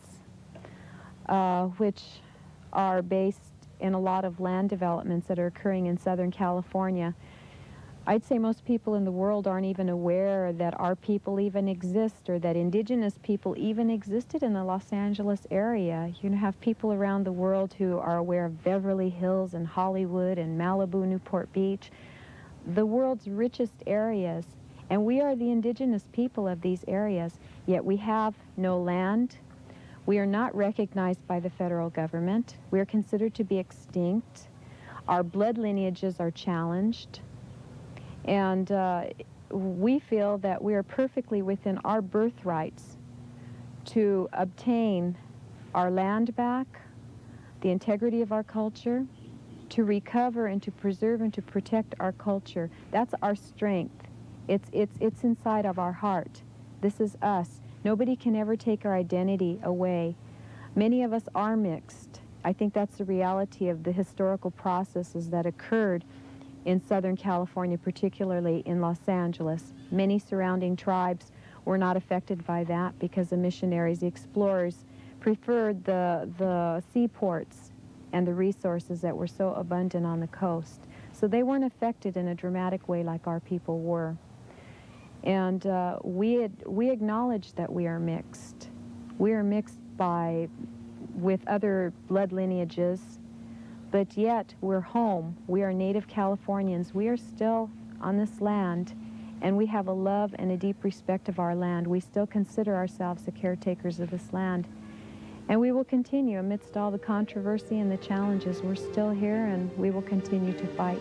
which are based in a lot of land developments that are occurring in Southern California. I'd say most people in the world aren't even aware that our people even exist, or that indigenous people even existed in the Los Angeles area. You have people around the world who are aware of Beverly Hills and Hollywood and Malibu, Newport Beach, the world's richest areas. And we are the indigenous people of these areas, yet we have no land. We are not recognized by the federal government. We are considered to be extinct. Our blood lineages are challenged. And we feel that we are perfectly within our birthrights to obtain our land back, the integrity of our culture, to recover and to preserve and to protect our culture. That's our strength. It's inside of our heart. This is us. Nobody can ever take our identity away. Many of us are mixed. I think that's the reality of the historical processes that occurred in Southern California, particularly in Los Angeles. Many surrounding tribes were not affected by that because the missionaries, the explorers, preferred the seaports and the resources that were so abundant on the coast. So they weren't affected in a dramatic way like our people were. And we acknowledge that we are mixed. We are mixed with other blood lineages, but yet we're home. We are native Californians. We are still on this land, and we have a love and a deep respect of our land. We still consider ourselves the caretakers of this land. And we will continue amidst all the controversy and the challenges. We're still here, and we will continue to fight.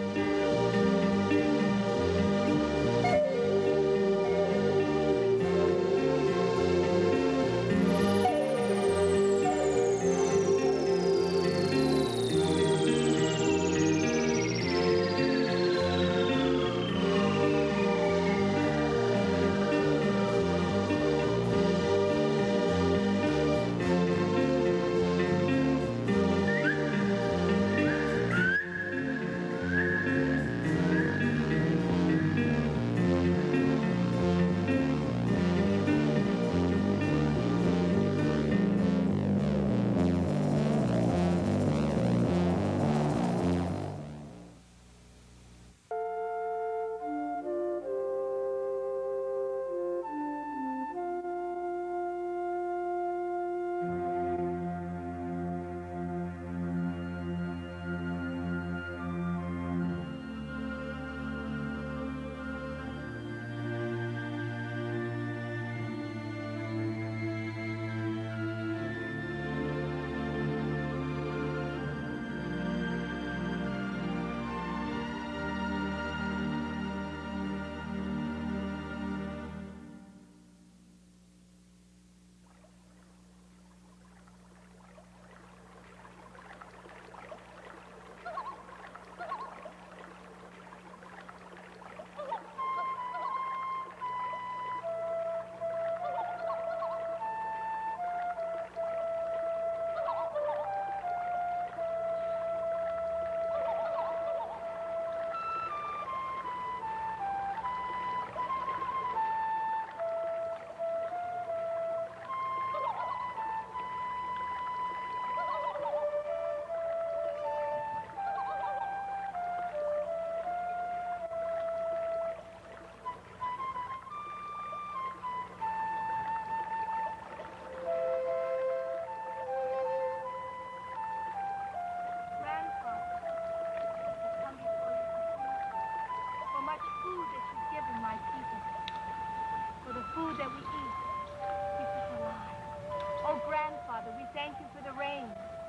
Food that we eat keeps us alive. Oh, Grandfather, we thank you for the rain.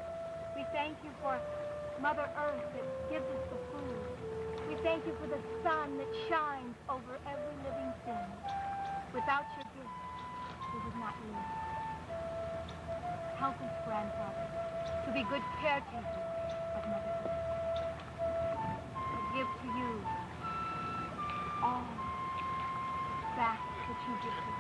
We thank you for Mother Earth that gives us the food. We thank you for the sun that shines over every living thing. Without your gift, we would not live. Help us, Grandfather, to be good caretakers of Mother Earth. I give to you all that you give to us.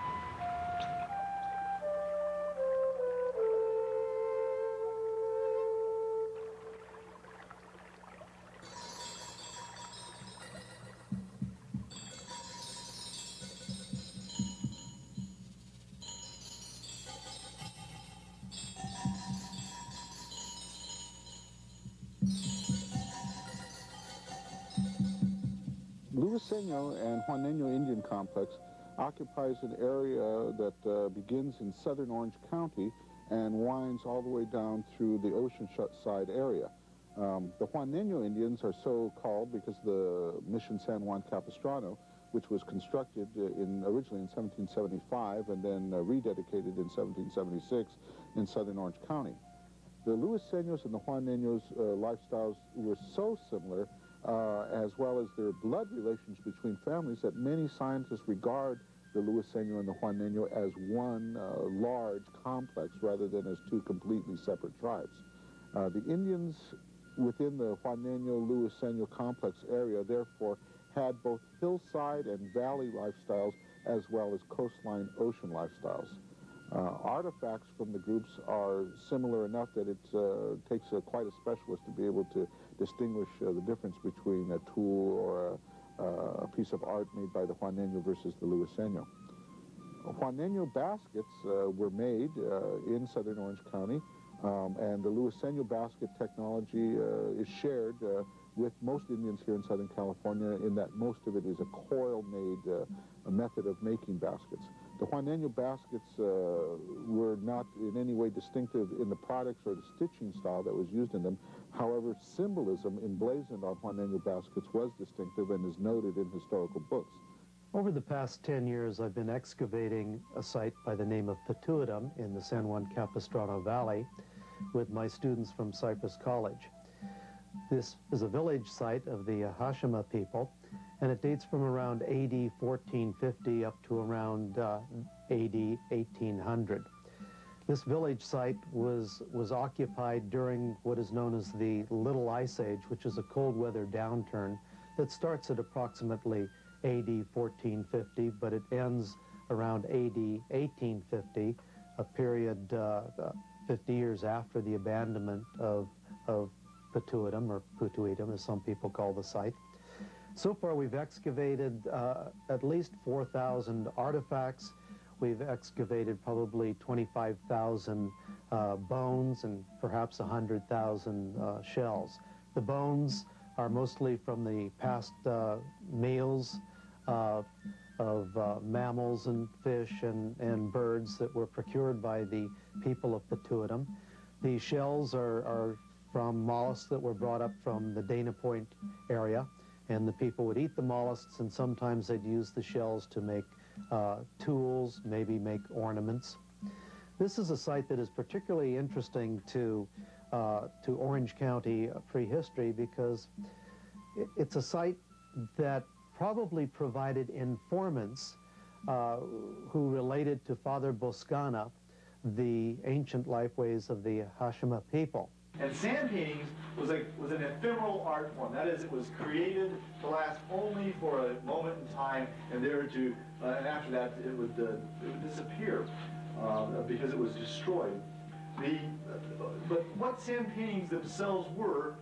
Luiseno and Juaneño Indian Complex occupies an area that begins in southern Orange County and winds all the way down through the Oceanside area. The Juaneño Indians are so called because the Mission San Juan Capistrano, which was constructed originally in 1775 and then rededicated in 1776 in southern Orange County. The Luiseños and the Juaneños lifestyles were so similar, as well as their blood relations between families, that many scientists regard the Luiseño and the Juaneño as one large complex rather than as two completely separate tribes. The Indians within the Juaneño-Luiseño complex area therefore had both hillside and valley lifestyles as well as coastline ocean lifestyles. Artifacts from the groups are similar enough that it takes quite a specialist to be able to distinguish the difference between a tool or a piece of art made by the Juaneño versus the Luiseño. Juaneño baskets were made in southern Orange County And the Luiseno basket technology is shared with most Indians here in Southern California, in that most of it is a coil-made method of making baskets. The Juaneño baskets were not in any way distinctive in the products or the stitching style that was used in them. However, symbolism emblazoned on Juaneño baskets was distinctive and is noted in historical books. Over the past 10 years, I've been excavating a site by the name of Patuitum in the San Juan Capistrano Valley with my students from Cypress College. This is a village site of the Hashima people, and it dates from around AD 1450 up to around AD 1800. This village site was occupied during what is known as the Little Ice Age, which is a cold weather downturn that starts at approximately AD 1450, but it ends around AD 1850, a period 50 years after the abandonment of Patuitum, or Putuitum, as some people call the site. So far, we've excavated at least 4,000 artifacts. We've excavated probably 25,000 bones and perhaps 100,000 shells. The bones are mostly from the past meals of mammals and fish and birds that were procured by the people of Patuitum. The shells are from mollusks that were brought up from the Dana Point area, and the people would eat the mollusks, and sometimes they'd use the shells to make tools, maybe make ornaments. This is a site that is particularly interesting to Orange County prehistory because it's a site that probably provided informants who related to Father Boscana, the ancient lifeways of the Hashima people. And sand paintings was an ephemeral art form. That is, it was created to last only for a moment in time, and and after that it would disappear because it was destroyed. But what sand paintings themselves were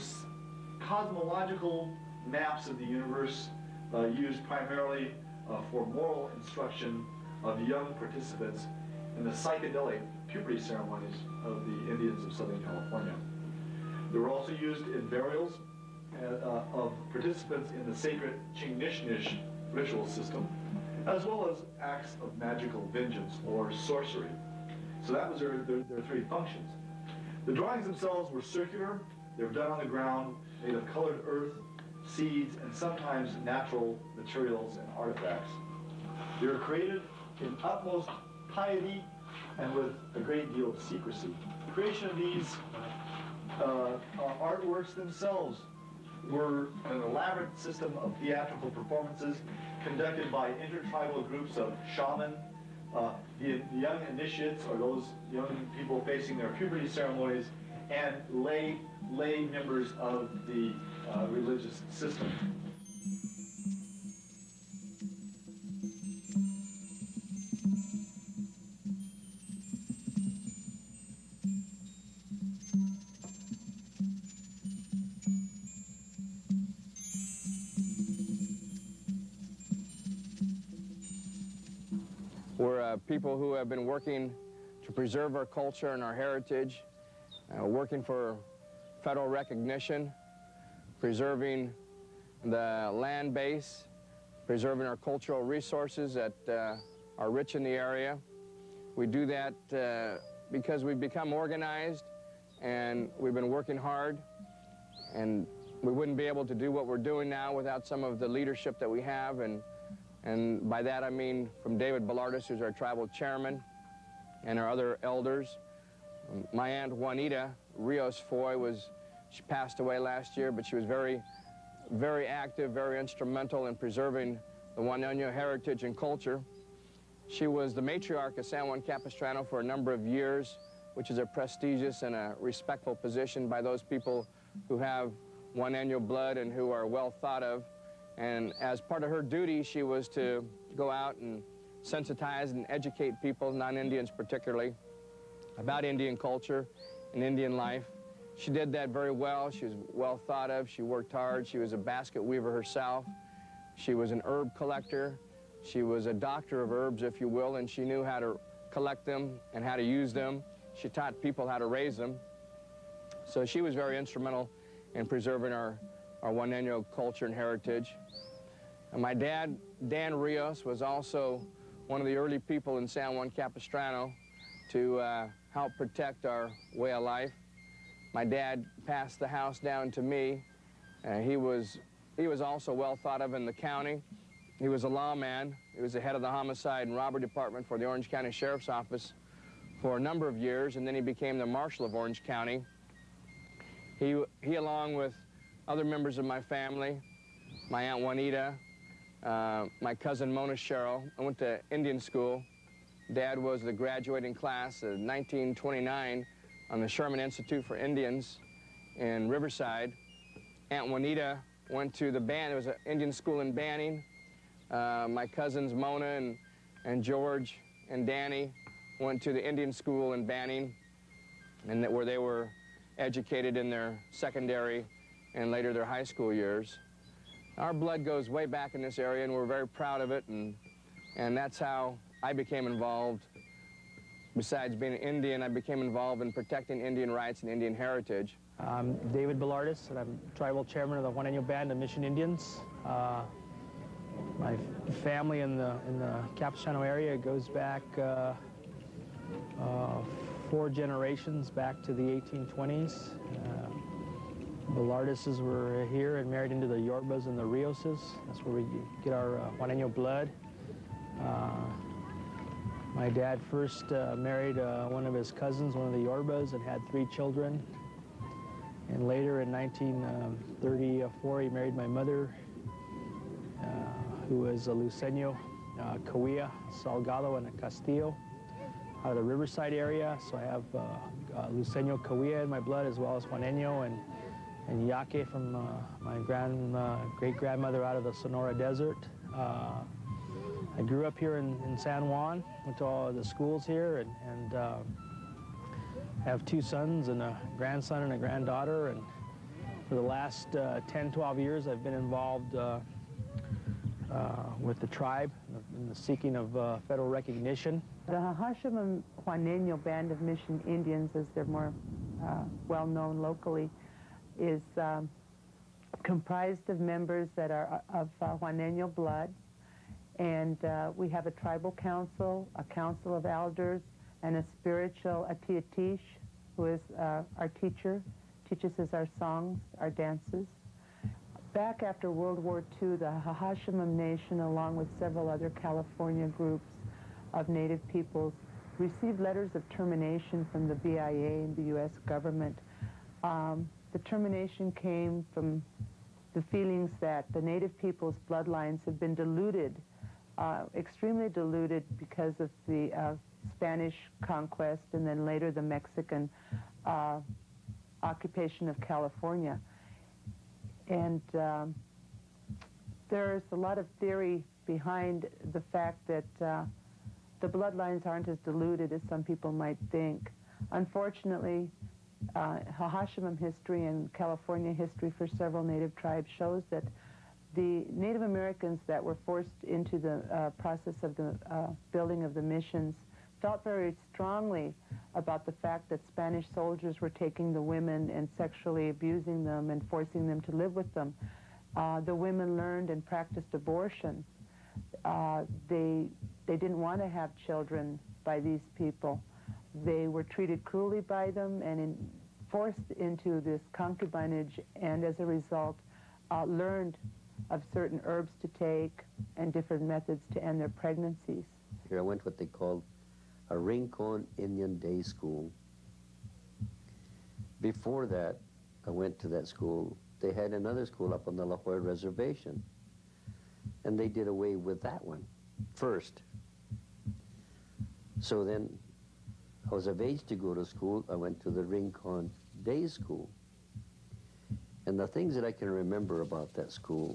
cosmological maps of the universe used primarily for moral instruction of young participants in the psychedelic puberty ceremonies of the Indians of Southern California. They were also used in burials of participants in the sacred Chingnishnish ritual system, as well as acts of magical vengeance or sorcery. So that was their three functions. The drawings themselves were circular. They were done on the ground, made of colored earth, seeds, and sometimes natural materials and artifacts. They were created in utmost piety and with a great deal of secrecy. The creation of these artworks themselves were an elaborate system of theatrical performances conducted by intertribal groups of shaman, the young initiates, or those young people facing their puberty ceremonies, and lay members of the religious system. We're people who have been working to preserve our culture and our heritage, working for federal recognition, preserving the land base, preserving our cultural resources that are rich in the area. We do that because we've become organized and we've been working hard, and we wouldn't be able to do what we're doing now without some of the leadership that we have, and by that I mean from David Ballardis, who's our tribal chairman, and our other elders. My Aunt Juanita Rios Foy she passed away last year, but she was very, very active, very instrumental in preserving the Juaneño heritage and culture. She was the matriarch of San Juan Capistrano for a number of years, which is a prestigious and a respectful position by those people who have Juaneño blood and who are well thought of. And as part of her duty, she was to go out and sensitize and educate people, non-Indians particularly, about Indian culture and Indian life. She did that very well. She was well thought of. She worked hard. She was a basket weaver herself. She was an herb collector. She was a doctor of herbs, if you will, and she knew how to collect them and how to use them. She taught people how to raise them. So she was very instrumental in preserving our Juaneño culture and heritage. And my dad, Dan Rios, was also one of the early people in San Juan Capistrano to help protect our way of life. My dad passed the house down to me. He was also well thought of in the county. He was a lawman. He was the head of the homicide and robbery department for the Orange County Sheriff's Office for a number of years, and then he became the marshal of Orange County. He along with other members of my family, my Aunt Juanita, my cousin Mona Cheryl, I went to Indian school. Dad was the graduating class of 1929 on the Sherman Institute for Indians in Riverside. Aunt Juanita went to the There was an Indian school in Banning. My cousins Mona and George and Danny went to the Indian school in Banning, and where they were educated in their secondary and later their high school years. Our blood goes way back in this area, and we're very proud of it, and that's how I became involved. Besides being an Indian, I became involved in protecting Indian rights and Indian heritage. I'm David Bellardis, and I'm tribal chairman of the Juaneño Band of Mission Indians. My family in the Capistrano area goes back 4 generations back to the 1820s. Bellardises were here and married into the Yorbas and the Rioses. That's where we get our Juaneño blood. My dad first married one of his cousins, one of the Yorbas, and had 3 children. And later in 1934, he married my mother, who was a Luceño, Cahuilla, Salgado, and a Castillo out of the Riverside area. So I have Luceño Cahuilla in my blood, as well as Juaneño and Yaque from my great-grandmother out of the Sonora Desert. I grew up here in San Juan, went to all the schools here, and have 2 sons and a grandson and a granddaughter. And for the last 10, 12 years, I've been involved with the tribe in the seeking of federal recognition. The Hahashimam Juaneño Band of Mission Indians, as they're more well known locally, is comprised of members that are of Juaneño blood. And we have a tribal council, a council of elders, and a spiritual Atiatish, who is our teacher, teaches us our songs, our dances. Back after World War II, the Hahashimam Nation, along with several other California groups of Native peoples, received letters of termination from the BIA and the U.S. government. The termination came from the feelings that the Native people's bloodlines have been diluted, extremely diluted, because of the Spanish conquest and then later the Mexican occupation of California. And there's a lot of theory behind the fact that the bloodlines aren't as diluted as some people might think. Unfortunately, Hahashimam history and California history for several Native tribes shows that the Native Americans that were forced into the process of the building of the missions felt very strongly about the fact that Spanish soldiers were taking the women and sexually abusing them and forcing them to live with them. The women learned and practiced abortion. They didn't want to have children by these people. They were treated cruelly by them and forced into this concubinage, and as a result learned of certain herbs to take and different methods to end their pregnancies. Here I went what they called a Rincon Indian Day School. Before that, I went to that school. They had another school up on the La Jolla Reservation, and they did away with that one first. So then I was of age to go to school. I went to the Rincon Day School. And the things that I can remember about that school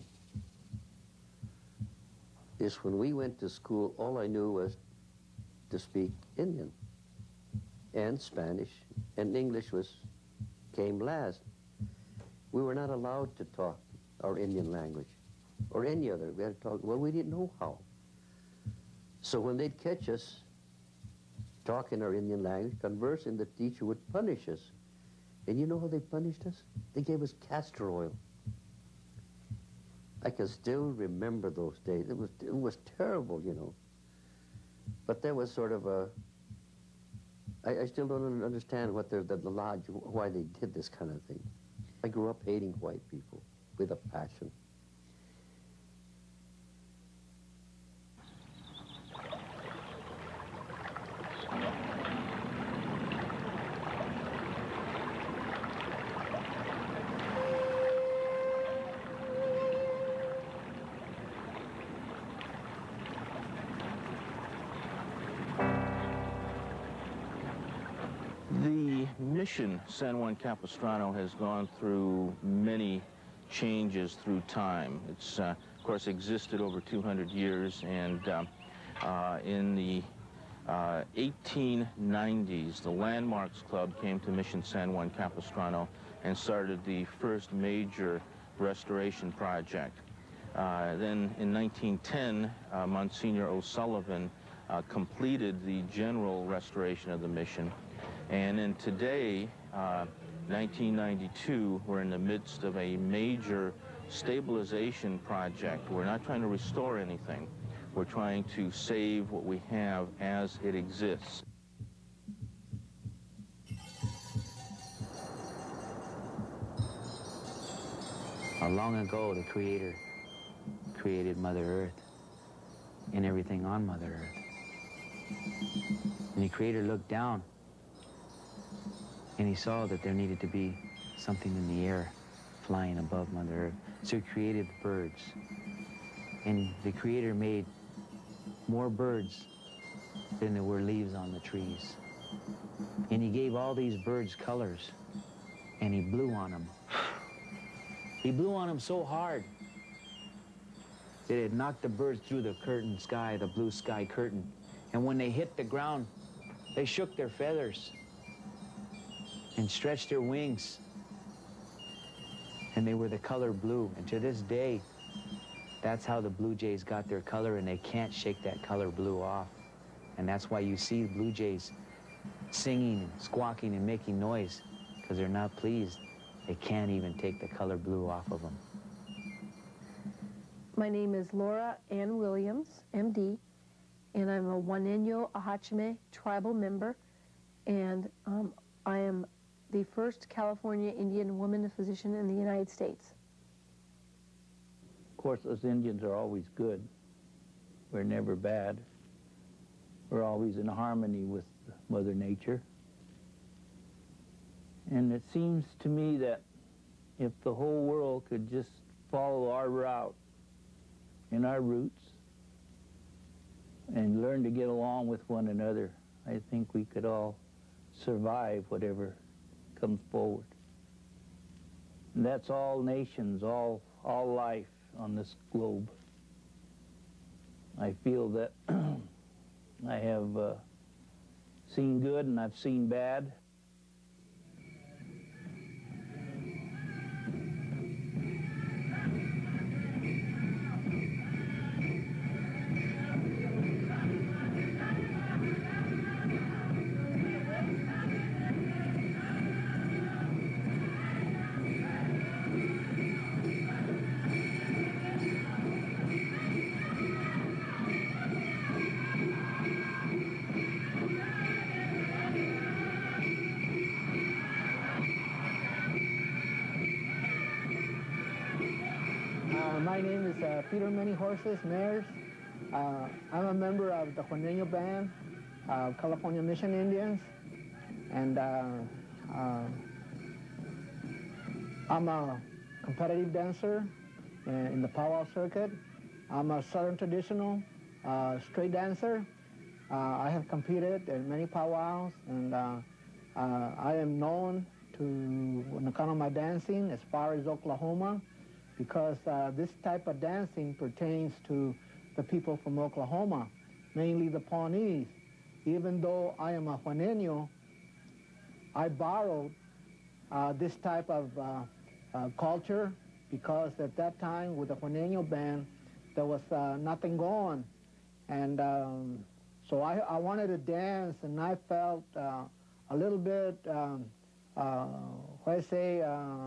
is when we went to school, all I knew was to speak Indian and Spanish, and English came last. We were not allowed to talk our Indian language or any other. We had to talk, well, we didn't know how. So when they'd catch us, talk in our Indian language, converse, and the teacher would punish us. And you know how they punished us? They gave us castor oil. I can still remember those days. It was terrible, you know. But that was sort of a... I still don't understand what the lodge, why they did this kind of thing. I grew up hating white people with a passion. The mission San Juan Capistrano has gone through many changes through time. It's, of course, existed over 200 years, and in the 1890s, the Landmarks Club came to Mission San Juan Capistrano and started the first major restoration project. Then in 1910, Monsignor O'Sullivan completed the general restoration of the mission. And then today, 1992, we're in the midst of a major stabilization project. We're not trying to restore anything. We're trying to save what we have as it exists. Long ago, the Creator created Mother Earth and everything on Mother Earth. And the Creator looked down and he saw that there needed to be something in the air flying above Mother Earth. So he created the birds. And the Creator made more birds than there were leaves on the trees. And he gave all these birds colors, and he blew on them. He blew on them so hard that it knocked the birds through the curtain sky, the blue sky curtain. And when they hit the ground, they shook their feathers and stretched their wings. And they were the color blue. And to this day, that's how the blue jays got their color, and they can't shake that color blue off. And that's why you see blue jays singing and squawking and making noise, because they're not pleased. They can't even take the color blue off of them. My name is Laura Ann Williams, MD, and I'm a Juaneño Ahachime tribal member, and I am the first California Indian woman physician in the United States. Of course, us Indians are always good. We're never bad. We're always in harmony with Mother Nature. And it seems to me that if the whole world could just follow our route and our roots and learn to get along with one another, I think we could all survive whatever comes forward. And that's all nations, all life on this globe. I feel that I have seen good and I've seen bad. My name is Peter Many Horses, Mares. I'm a member of the Juaneño Band of California Mission Indians, and I'm a competitive dancer in the powwow circuit. I'm a Southern traditional straight dancer. I have competed in many powwows, and I am known to, on account of my dancing, as far as Oklahoma, because this type of dancing pertains to the people from Oklahoma, mainly the Pawnees. Even though I am a Juaneño, I borrowed this type of culture, because at that time with the Juaneño band, there was nothing going. And So I wanted to dance, and I felt a little bit, what I say,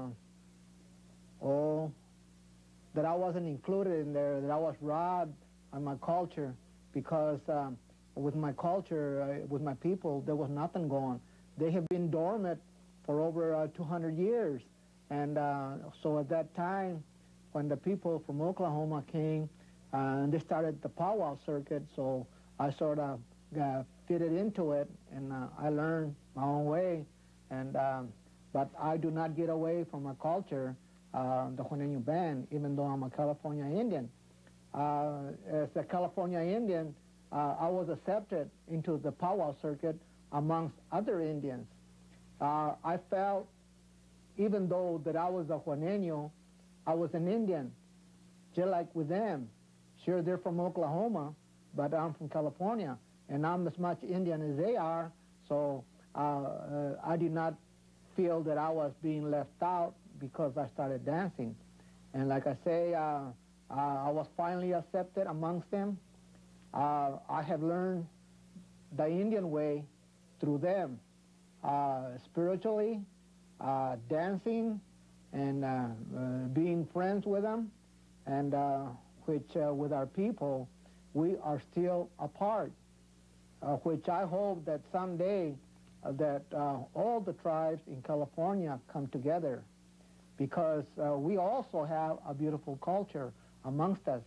that I wasn't included in there, that I was robbed of my culture, because with my culture, with my people, there was nothing going. They have been dormant for over 200 years. And so at that time, when the people from Oklahoma came, and they started the powwow circuit, so I sort of fitted into it, and I learned my own way. And but I do not get away from my culture, the Juaneño band, even though I'm a California Indian. As a California Indian, I was accepted into the powwow circuit amongst other Indians. I felt, even though that I was a Juaneño, I was an Indian, just like with them. Sure, they're from Oklahoma, but I'm from California, and I'm as much Indian as they are, so I did not feel that I was being left out because I started dancing. And like I say, I was finally accepted amongst them. I have learned the Indian way through them, spiritually, dancing, and being friends with them, and which with our people, we are still apart, which I hope that someday that all the tribes in California come together, because we also have a beautiful culture amongst us.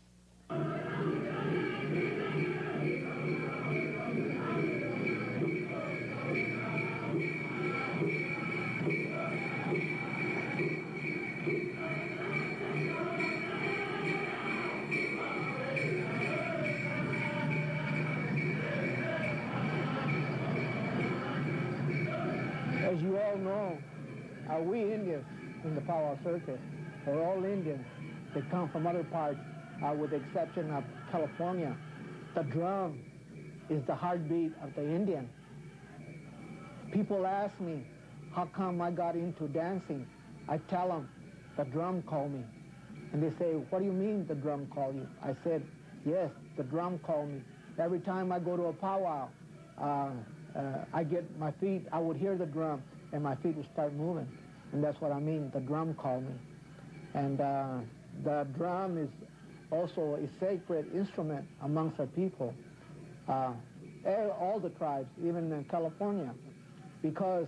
As you all know, we Indians in the powwow circuit, or all Indians that come from other parts, with the exception of California, the drum is the heartbeat of the Indian. People ask me, how come I got into dancing? I tell them, the drum called me. And they say, what do you mean the drum called you? I said, yes, the drum called me. Every time I go to a powwow, I get my feet, I would hear the drum, and my feet would start moving. And that's what I mean, the drum called me. And the drum is also a sacred instrument amongst our people, all the tribes, even in California, because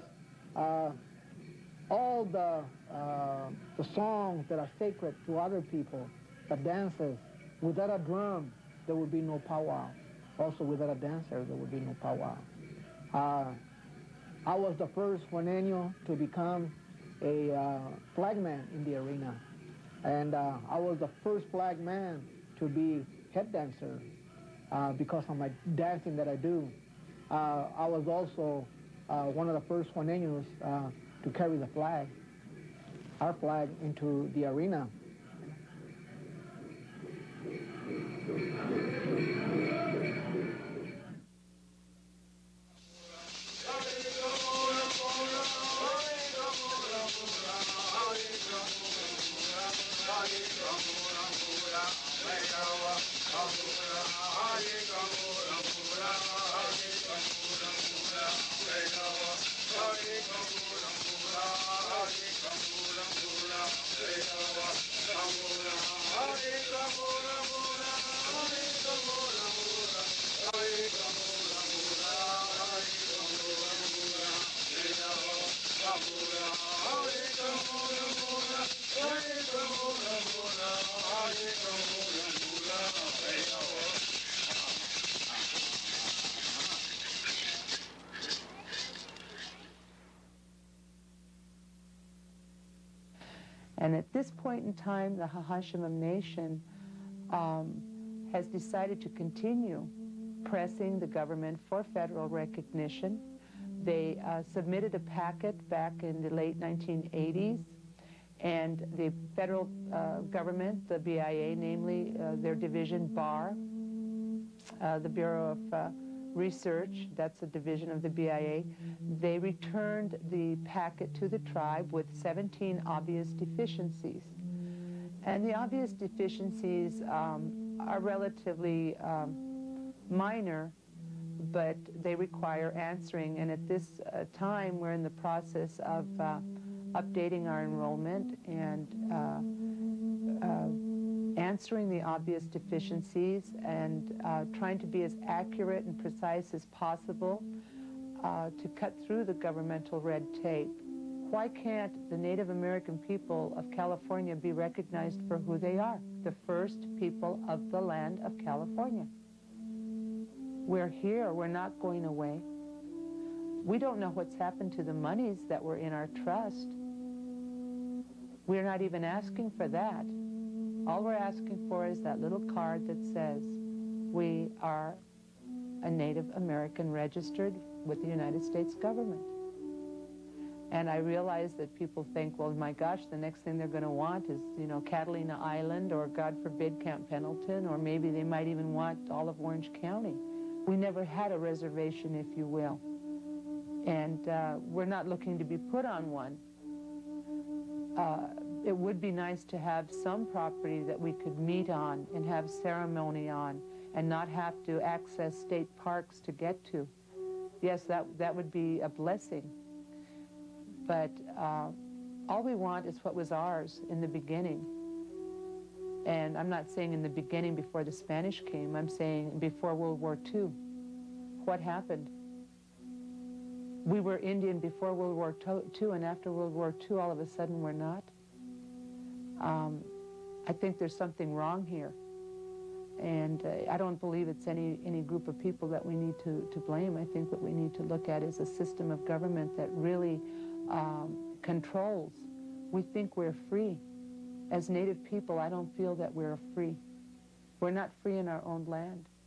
all the songs that are sacred to other people, the dances, without a drum, there would be no powwow. Also, without a dancer, there would be no powwow. I was the first Juaneño to become a flagman in the arena. And I was the first flag man to be head dancer because of my dancing that I do. I was also one of the first Juaneños to carry the flag, our flag, into the arena. And at this point in time, the Ha'ashimam Nation has decided to continue pressing the government for federal recognition. They submitted a packet back in the late 1980s, and the federal government, the BIA, namely their division BAR, the Bureau of Research, that's a division of the BIA, they returned the packet to the tribe with 17 obvious deficiencies. And the obvious deficiencies are relatively minor, but they require answering. And at this time, we're in the process of updating our enrollment and answering the obvious deficiencies and trying to be as accurate and precise as possible to cut through the governmental red tape. Why can't the Native American people of California be recognized for who they are? The first people of the land of California. We're here. We're not going away. We don't know what's happened to the monies that were in our trust. We're not even asking for that. All we're asking for is that little card that says we are a Native American registered with the United States government. And I realize that people think, well, my gosh, the next thing they're going to want is, you know, Catalina Island or, God forbid, Camp Pendleton, or maybe they might even want all of Orange County. We never had a reservation, if you will. And we're not looking to be put on one. It would be nice to have some property that we could meet on and have ceremony on and not have to access state parks to get to. Yes, that would be a blessing. But all we want is what was ours in the beginning. And I'm not saying in the beginning before the Spanish came. I'm saying before World War II. What happened? We were Indian before World War II, and after World War II, all of a sudden we're not. I think there's something wrong here. And I don't believe it's any group of people that we need to blame. I think what we need to look at is a system of government that really controls. We think we're free. As Native people, I don't feel that we're free. We're not free in our own land.